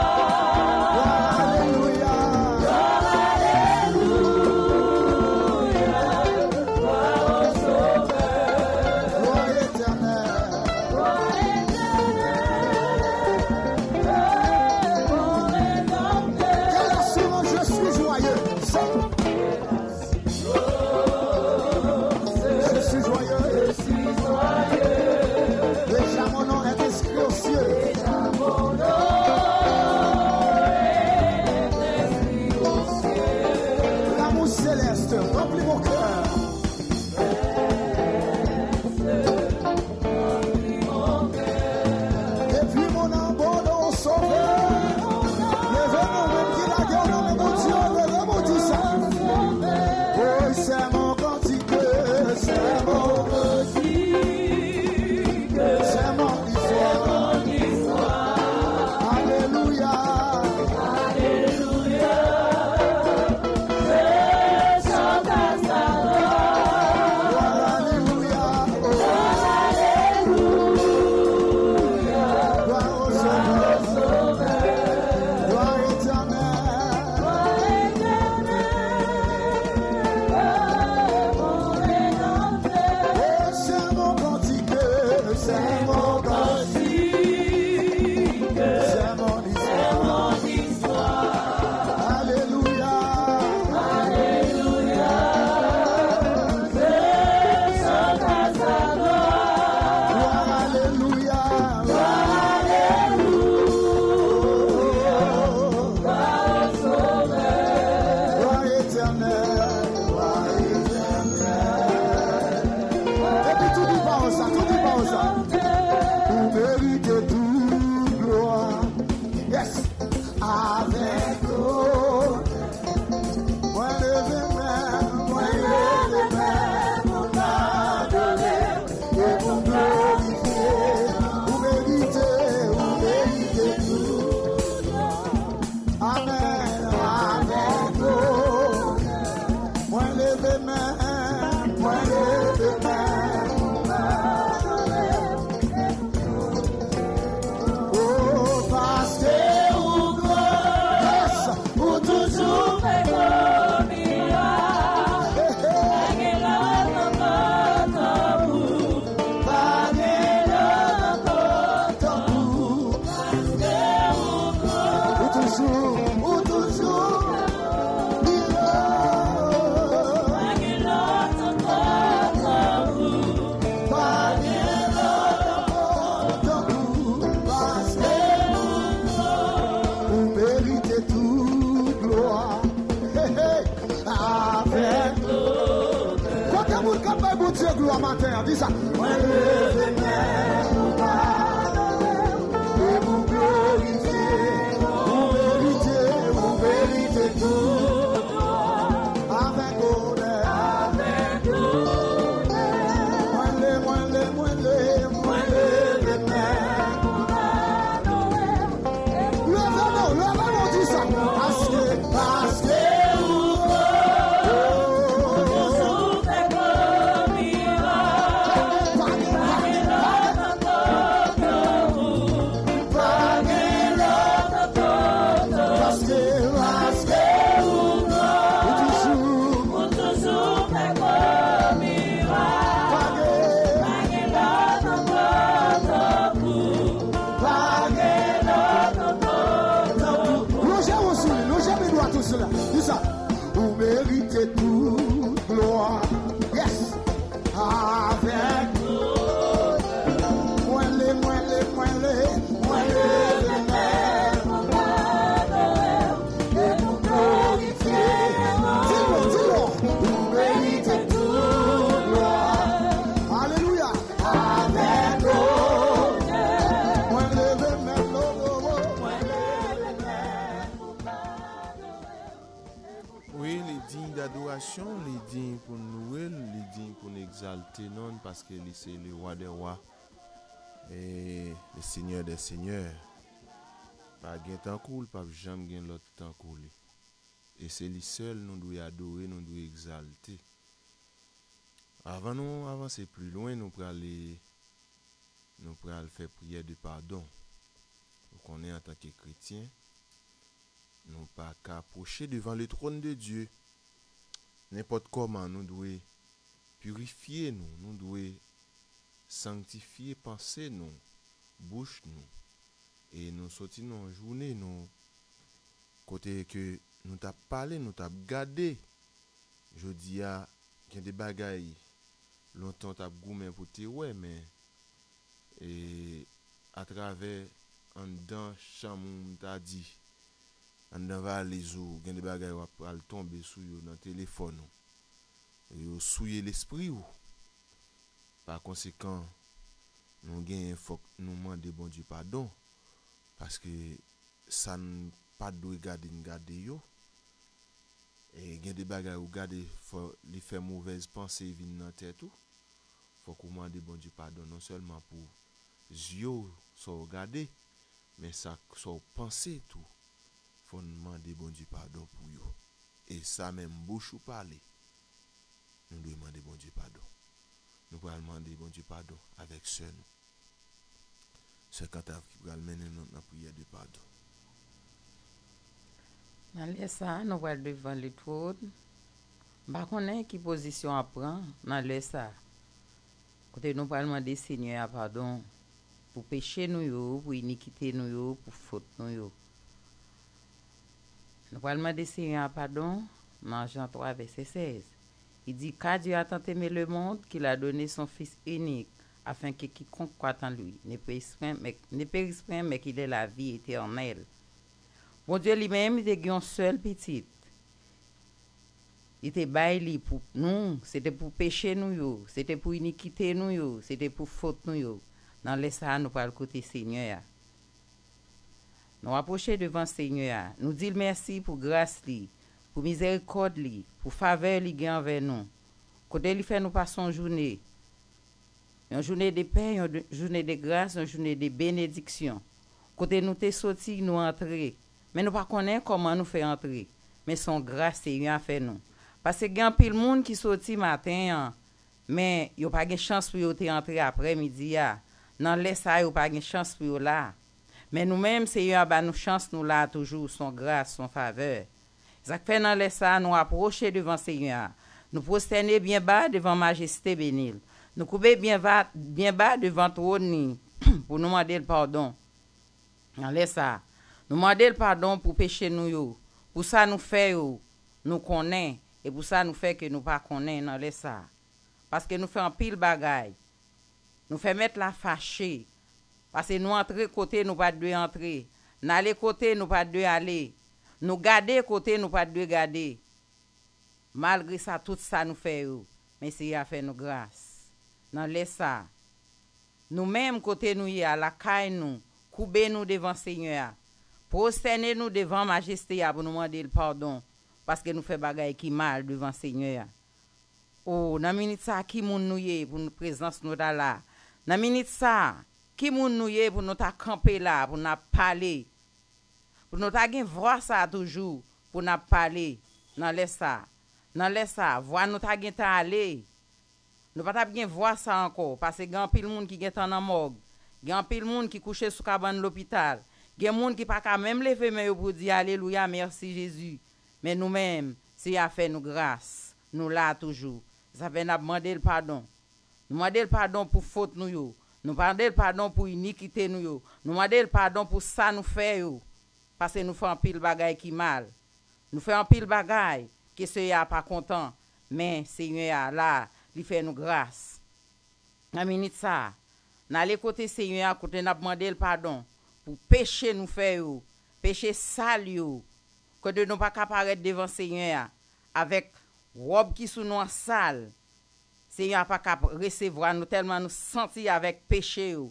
toujours, ou toujours. Dieu gloire matin, dis ça. Moi lever mes et vous glorifier, vous méritez, vous méritez tout. Avec honneur, avec honneur. Moi le, moi le, moi le, moi lever mes levez-nous, levez-nous, dis ça. Parce que, parce que vous méritez toute gloire. Yes. Avec moi les, moi les, moi les, moi les, et vous glorifier. Dis-le, dis-le. Vous méritez toute gloire. Alléluia. Avec moi les, moi Oui, les dignes d'adoration, les dignes pour nous, les dignes pour nous exalter, non, parce que c'est le roi des rois et le seigneur des seigneurs. Pas gain temps cool, pas jamais gain l'autre temps cool. Et c'est lui seul nous devons adorer, nous devons exalter. Avant nous avancer plus loin, nous pourrons aller, nous pourrons faire prière de pardon. Donc on est en tant que chrétien. Nous pas qu'à approcher devant le trône de Dieu. N'importe comment, nous devons purifier nous, nous devons sanctifier pensée nous, bouche nous, et nous sortir en journée nous, côté que nous t'a parlé, nous t'a gardé. Je dis à qu'il y a des bagailles, longtemps t'a goumé pour te ouais, mais et à travers en dedans chambre t'a dit. En devant les eaux, il y a des bagages qui vont tomber sur le téléphone. Ils souillent l'esprit. Par conséquent, nous devons nous demander bon Dieu pardon. Parce que ça n'a pas de regarder garder. Et il y a des bagages qui garder, faut les faire mauvaise pensée venir dans la tête. Il faut qu'on demande bon Dieu pardon, non seulement pour yeux so regarder, mais ça so penser tout. Faut demander bon Dieu pardon pour eux. Et ça même bouche ou parler. Nous devons demander bon Dieu pardon. Nous pouvons demander bon Dieu pardon avec seul. C'est quand qui va mener notre prière de pardon. Dans ça, nous allons devant le trône. Par contre, qui position à prendre dans ça. Côté nous allons demander Seigneur pardon pour péché nous, pour iniquité nous, pour faute nous. Nous allons demander Seigneur pardon dans Jean trois, verset seize. Il dit, car Dieu a tant aimé le monde qu'il a donné son Fils unique, afin que quiconque croit en lui ne périsse point, mais, ne périsse point, mais qu'il ait la vie éternelle. Bon Dieu lui-même, il était un seul petit. Il était baillé pour nous, c'était pour pécher nous, c'était pour iniquité nous, c'était pour faute nous. Dans les ça, nous parlons côté Seigneur. Nous approchons devant Seigneur. Nous disons merci pour grâce, li, pour miséricorde, li, pour faveur li gagne envers nous. Côté li fait nous passer une journée. Une journée de paix, une journée de grâce, une journée de bénédiction. Côté nous t'es sorti, nous entrer. Mais nous ne connaissons pas comment nous faire entrer. Mais son grâce, Seigneur a fait nous. Parce que il y a un peu de monde qui sorti matin, mais il n'y a pas de chance pour y entrer après-midi. Dans les ça, il n'y a pas de chance pour là. Mais nous-mêmes, Seigneur, bah, nous chance nous là toujours, son grâce, son faveur. Ça fait dans les ça, nous approcher devant Seigneur. Nous prosterner bien bas devant Majesté bénie. Nous couper bien bas, bien bas devant trône pour nous demander le pardon. Dans les ça, Nous demandons pardon pour péché nous yo. Pour ça nous fait yo, nous connaît et pour ça nous fait que nous pas connaît dans les ça. Parce que nous fait un pile bagaille. Nous fait mettre la fâchée. Parce que nous entrer côté nous pas de entrer. N'aller côté nous pas de aller. Nous garder côté nous pas de garder. Malgré ça tout ça nous fait yo. Mais c'est a fait nous grâce. Dans les ça. Nous même côté nous y a la caille nous, couper nous devant Seigneur. Prosterner nous devant majesté pour nous demander le pardon parce que nous fait bagaille qui mal devant Seigneur. Oh, dans minute ça qui moun nous y pour nous présence nous là. Dans minute ça qui moun nous y pour nous ta camper là pour nous parler. Pour nous ta gen voir ça toujours pour nous parler dans les ça. Dans les ça, voir nous ta gen ta aller. Nous pas ta bien voir ça encore parce que grand pile monde qui est en morgue. Grand pile monde qui couché sous cabane l'hôpital. Gen moun qui pas ka même lever mais pour dire alléluia merci Jésus. Mais nous-mêmes, c'est a fait nous grâce. Nous là toujours. Ça fait n'a demander le pardon. Nous demander le pardon pour faute nous yo. Nous demander le pardon pour iniquité nous yo. Nous demander le pardon pour ça nous fait yo. Parce que nous fait un pile bagaille qui mal. Nous fait un pile bagaille que ce a pas content. Mais Seigneur là, il fait nous grâce. Dans minute ça, n'aller côté Seigneur côté n'a demander le pardon. Pour péché nous faire yo, péché sale yo, que de nous pas apparaître devant Seigneur avec robe qui sous nous sale. Seigneur pas capable recevoir nous tellement nous sentir avec péché yo.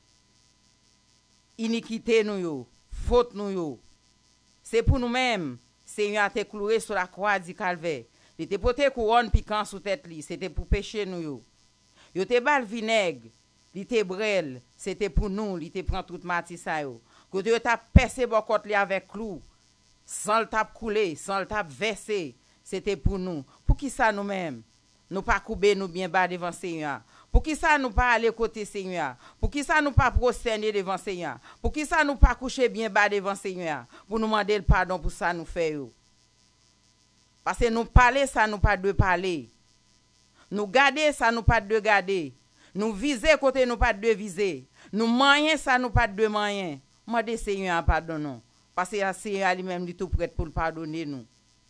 Iniquité nous yo, faute nous yo. C'est pour nous-mêmes, Seigneur a te cloué sur la croix du calvaire. Il te porté couronne piquant sous tête li, c'était pour péché nous yo. Yo te bal vinaigre. Li te brel, c'était pour nous, li te prend toute mati sa yo. Que Dieu t'a percé bokot li avec clou, sans le tap coulé, sans le tap versé, c'était pour nous. Pour qui ça nous-mêmes, nous pas couper nous bien bas devant Seigneur. Pour qui ça nous pas aller côté Seigneur. Pour qui ça nous pas prosterner devant Seigneur. Pour qui ça nous pas coucher bien bas devant Seigneur. Pour nous demander le pardon pour ça nous faire yo. Parce que nous parler ça nous pas de parler. Nous garder ça nous pas de garder. Nous viser côté nous pas de viser. Nous moyen ça nous pas de moyen. Moi des Seigneur pardonne. Parce que le Seigneur lui-même est tout prêt pour le pardonner nous.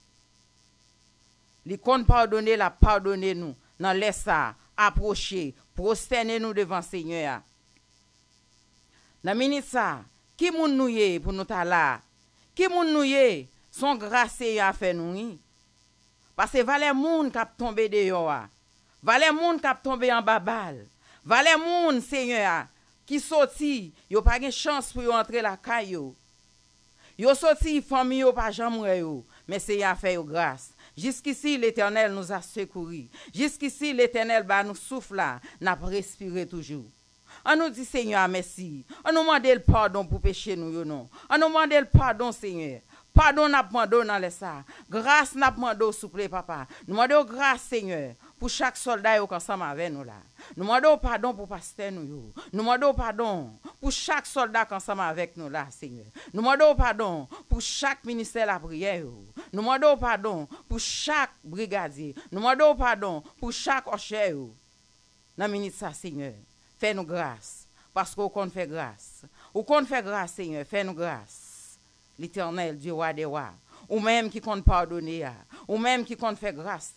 Il compte pardonner la pardonner nous. Dans laisse ça approcher, prosterner nous devant Seigneur. Dans minute ça, qui moun nou yé pour nous ta là? Qui moun nou yé son grâce Seigneur fait nous. Parce que valè moun k'ap tomber dehors. Valè moun k'ap tomber en babal. Valè moun Seigneur qui sorti, yo pas gen chance pour yo entrer la caille yo. Yo sorti famille yo pas jamais yo, mais Seigneur fait yo grâce. Jusqu'ici l'Éternel nous a secouru. Jusqu'ici l'Éternel ba nous souffle là, n'a respirer toujours. On nous dit Seigneur merci. On nous demande le pardon pour péché nous yo non. On nous demande le pardon Seigneur. Pardon n'a demandé dans les ça. Grâce n'a demandé souple papa. Nous demandons grâce Seigneur pour chaque soldat qui est ensemble avec nous là. Nous demandons pardon pour pasteur nous yo. Nous demandons pardon pour chaque soldat qui est ensemble avec nous là Seigneur. Nous demandons pardon pour chaque ministère de la prière yo. Nous demandons pardon pour chaque brigadier. Nous demandons pardon pour chaque ocher yo. Dans minute ça Seigneur, fais-nous grâce parce qu'on compte faire grâce. Ou compte faire grâce Seigneur, fais-nous grâce. L'Éternel, Dieu roi des rois, ou même qui compte pardonner, ou même qui compte faire grâce,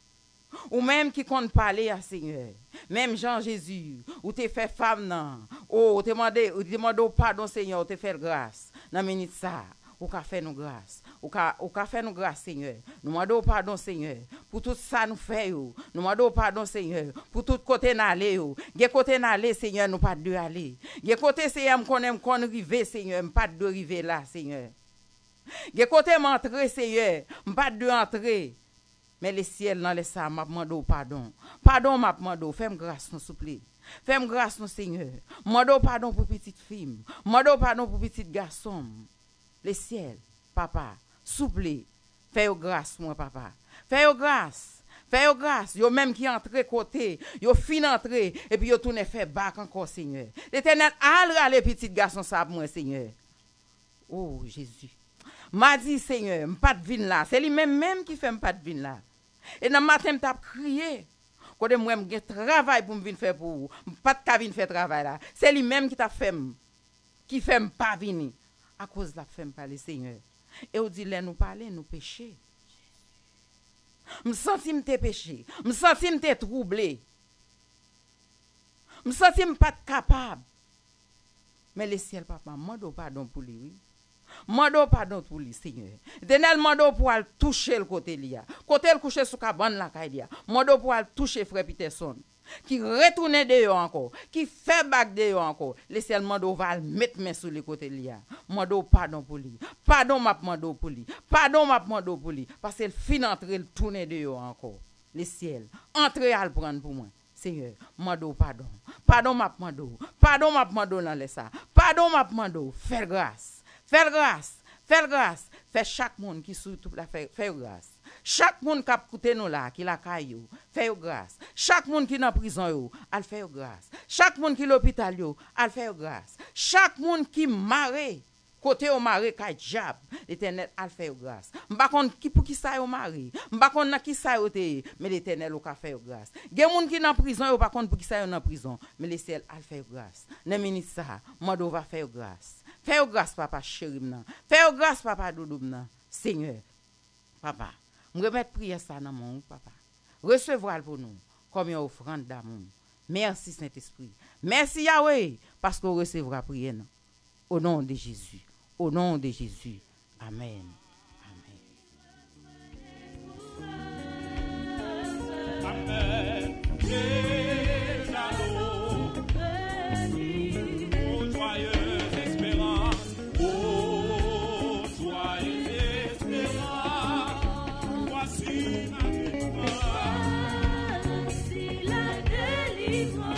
ou même qui compte parler à Seigneur, même Jean Jésus, ou te fait femme, non, ou te demandé, ou te demandé pardon Seigneur, ou te fait grâce, dans minute ça, ou qu'a fait nous grâce, ou qu'a ou qu'a fait nous grâce Seigneur, nous demandons pardon Seigneur, pour tout ça nous fait, nous demandons pardon Seigneur, pour tout côté n'aller, des côté n'aller Seigneur, nous pas de aller, des côté Seigneur, nous connaissons qu'on river Seigneur, pas de river là Seigneur. Des côté m'entrer Seigneur, pas de entrer. Mais les ciels dans les ça m'a demandé pardon. Pardon m'a demandé, fais-moi grâce nous s'il vous plaît. Fais-moi grâce nous Seigneur. M'dou pardon pour petite fille, m'dou pardon pour petit garçon. Les ciels, papa, s'il vous plaît, fais grâce moi papa. Fais grâce. Fais grâce. Yo même qui entre côté, yo fin entrer et puis yo tourne fait bac encore Seigneur. L'Éternel a les petits garçons ça moi Seigneur. Oh Jésus. M'a dit Seigneur, m'pas de vin là, c'est lui même même qui fait m'pas de vin là. Et dans matin m't'a crié. Quand moi m'gen travail pour m'vin faire pour, m'pas de ka vin faire travail là. C'est lui même qui t'a fait qui fait m'pas venir. à cause de la femme par le Seigneur. Et on dit, là, nous parler, nous pécher. Je sens que je péché. Je sens que je troublé. Je sens que je pas capable. Mais le ciel, papa, mando pardon pour lui. Mando pardon pour lui, Seigneur. Éternel, mando pour aller toucher le côté là. Côté le coucher sous cabane la caille. Mando pour aller toucher frère Peterson. Qui retourne dehors encore, qui fait bac dehors encore, les ciel mando va mettre main sur les côtés là. Mando pardon pour lui. Pardon m'a mando pour lui. Pardon m'a mando pour lui parce qu'il fin entrer le tourner dehors encore. Les ciel, entrer à le prendre pour moi. Seigneur, mando pardon. Pardon m'a mando. Pardon m'a mando dans les ça. Pardon m'a mando. Faire grâce. Faire grâce. Faire grâce. Faire chaque monde qui sous toute la faire, faire grâce. Chaque monde qui a coûté nous là, qui la caillou, fait grâce. Chaque monde qui est en prison, yo, al fait grâce. Chaque monde qui est à l'hôpital, yo, al fait grâce. Chaque monde qui marre, côté au marre, kay diable, l'Éternel al fait grâce. M'pa konn qui pour qui ça au marre, m'pa konn na qui ça yo te, mais l'Éternel au ka fait grâce. Gen monde qui en prison, yo pa konn pour qui ça yo en prison, mais le ciel al fait grâce. Nan minute ça, mando va faire grâce. Faire grâce papa chéri m'nan. Faire grâce papa doudou m'nan. Seigneur, papa, je remettre prière ça dans mon papa. Recevoir pour nous comme une offrande d'amour. Merci Saint-Esprit. Merci Yahweh parce qu'on recevra prière. Au nom de Jésus. Au nom de Jésus. Amen. Amen. Amen. Oh, joyeuse espérance. Oh, joyeuse espérance. Voici ma délivrance. Voici la délivrance.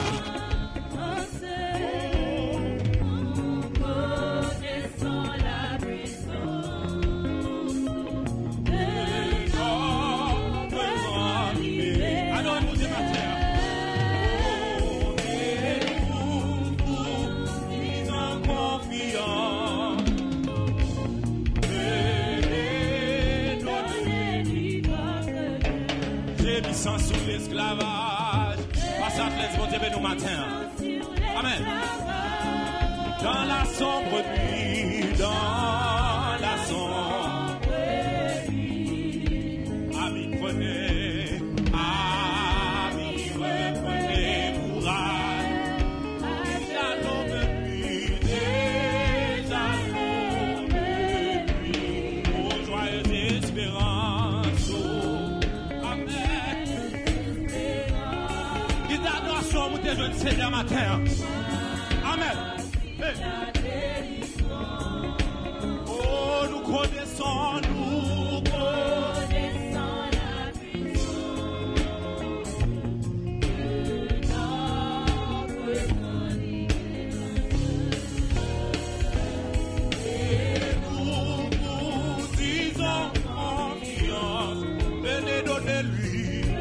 Sous l'esclavage, passage les bon Dieu nous matin. Amen. Dans la sombre nuit, dans la sombre nuit, amis prenez, amis reprenez courage. Déjà l'aube nuit, déjà l'aube nuit, ô joyeuse espérance. Je ne sais pas matin. Amen. Hey. Oh, nous connaissons, nous connaissons la puissance de notre et nous nous disons confiance. Venez donner lui.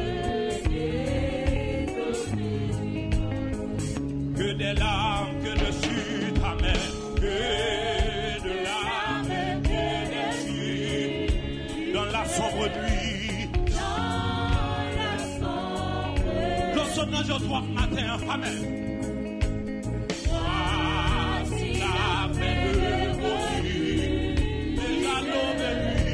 Que des larmes, que de chutes, amen. Que de larmes, que de chutes. Dans la sombre nuit. Dans la sombre nuit. Lorsqu'on a Joshua matin, amen. Voici la paix de Moïse. Déjà l'aube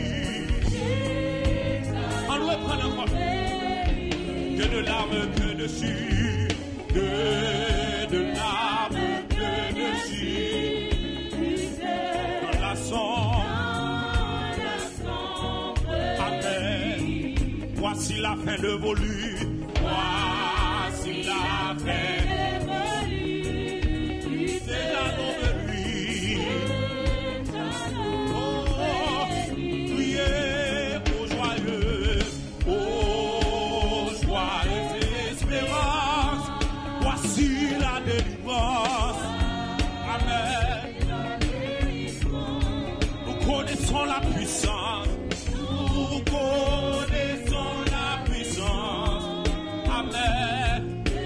nuit. On doit prendre encore. Que de larmes, que de chutes. Que de larmes, que de chutes, dans la sombre, amen. Voici la fin de vos luttes, voici la fin de vos luttes, déjà l'aube nuit. Oh, priez aux joyeux, aux joyeuses espérances. Voici la délivrance. Amen. Nous connaissons la puissance. Nous connaissons la puissance. Amen.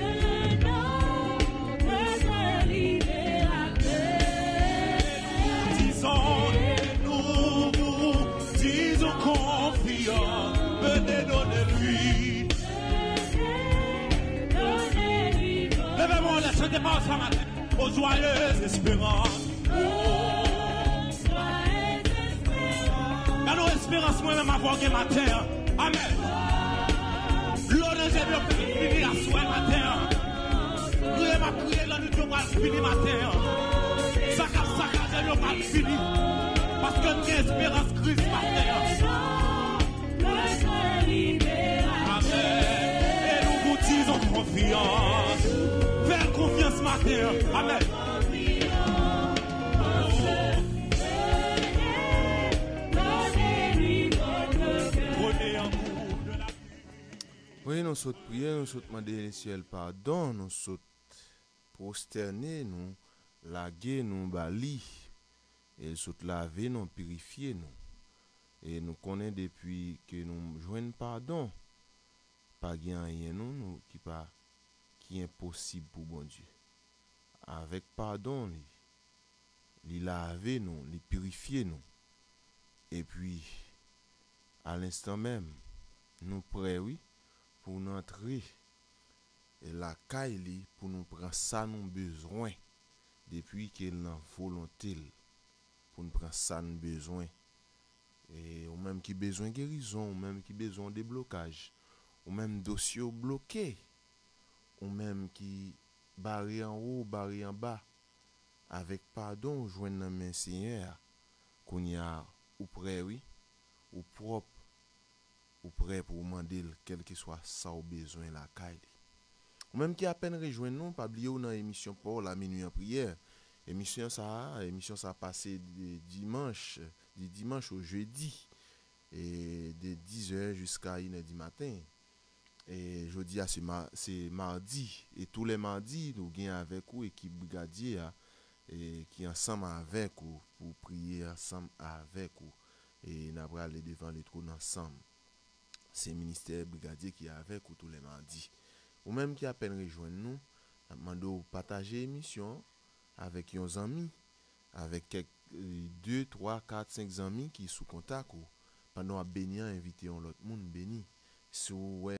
Disons, nous vous disons confiant. Venez donner-lui. Levez-moi, laissez des pas ce matin. Aux joyeuses espérances. Oh, Dans nos espérances, moi-même, avoir que matin. Amen. L'eau de Jésus peut finir à soi matin. Nous avons prié là, nous devons finir matin. Ça cap saccagé, nous pas fini. Parce que nous avons espérance Christ matin. Amen. Et nous vous disons confiance. Fais confiance matin. Amen. Oui, nous sommes priés, nous sommes demandé le ciel pardon, nous sommes prosternés, nous laguer, nous bali, et nous sommes laver, nous purifier, nous. Et nous connaissons depuis que nous jouons pardon, pas rien nous, nous qui pas qui est impossible pour bon Dieu. Avec pardon, il laver nous, il purifier nous. Et puis, à l'instant même, nous prêts, oui, pour nous entrer et la caille pour nous prendre ça nous besoin depuis qu'elle n'a volonté pour nous prendre ça nous besoin et ou même qui besoin guérison ou même qui besoin déblocage ou même dossier bloqué ou même qui barré en haut barré en bas avec pardon joindre dans main Seigneur qu'on y a ou prêt oui ou propre ou prêt pour demander quel que soit ça au besoin la caille. Ou même qui à peine rejoint nous, pas oublier dans émission pour la minuit en prière. Émission ça, émission ça passé de dimanche, du dimanche au jeudi et de dix heures jusqu'à une heure du matin. Et jeudi c'est ma, c'est mardi et tous les mardis nous gagnons avec vous équipe brigadier et qui ensemble avec vous pour prier ensemble avec vous et nous allons aller devant le trône ensemble. C'est le ministère brigadier qui est avec vous tous les mardis. Ou même qui a peine rejoindre nous, demandons partager l'émission avec vos amis, avec quelques deux, trois, quatre, cinq amis qui sont sous contact ou pendant à bénir, inviter l'autre monde béni. Si vous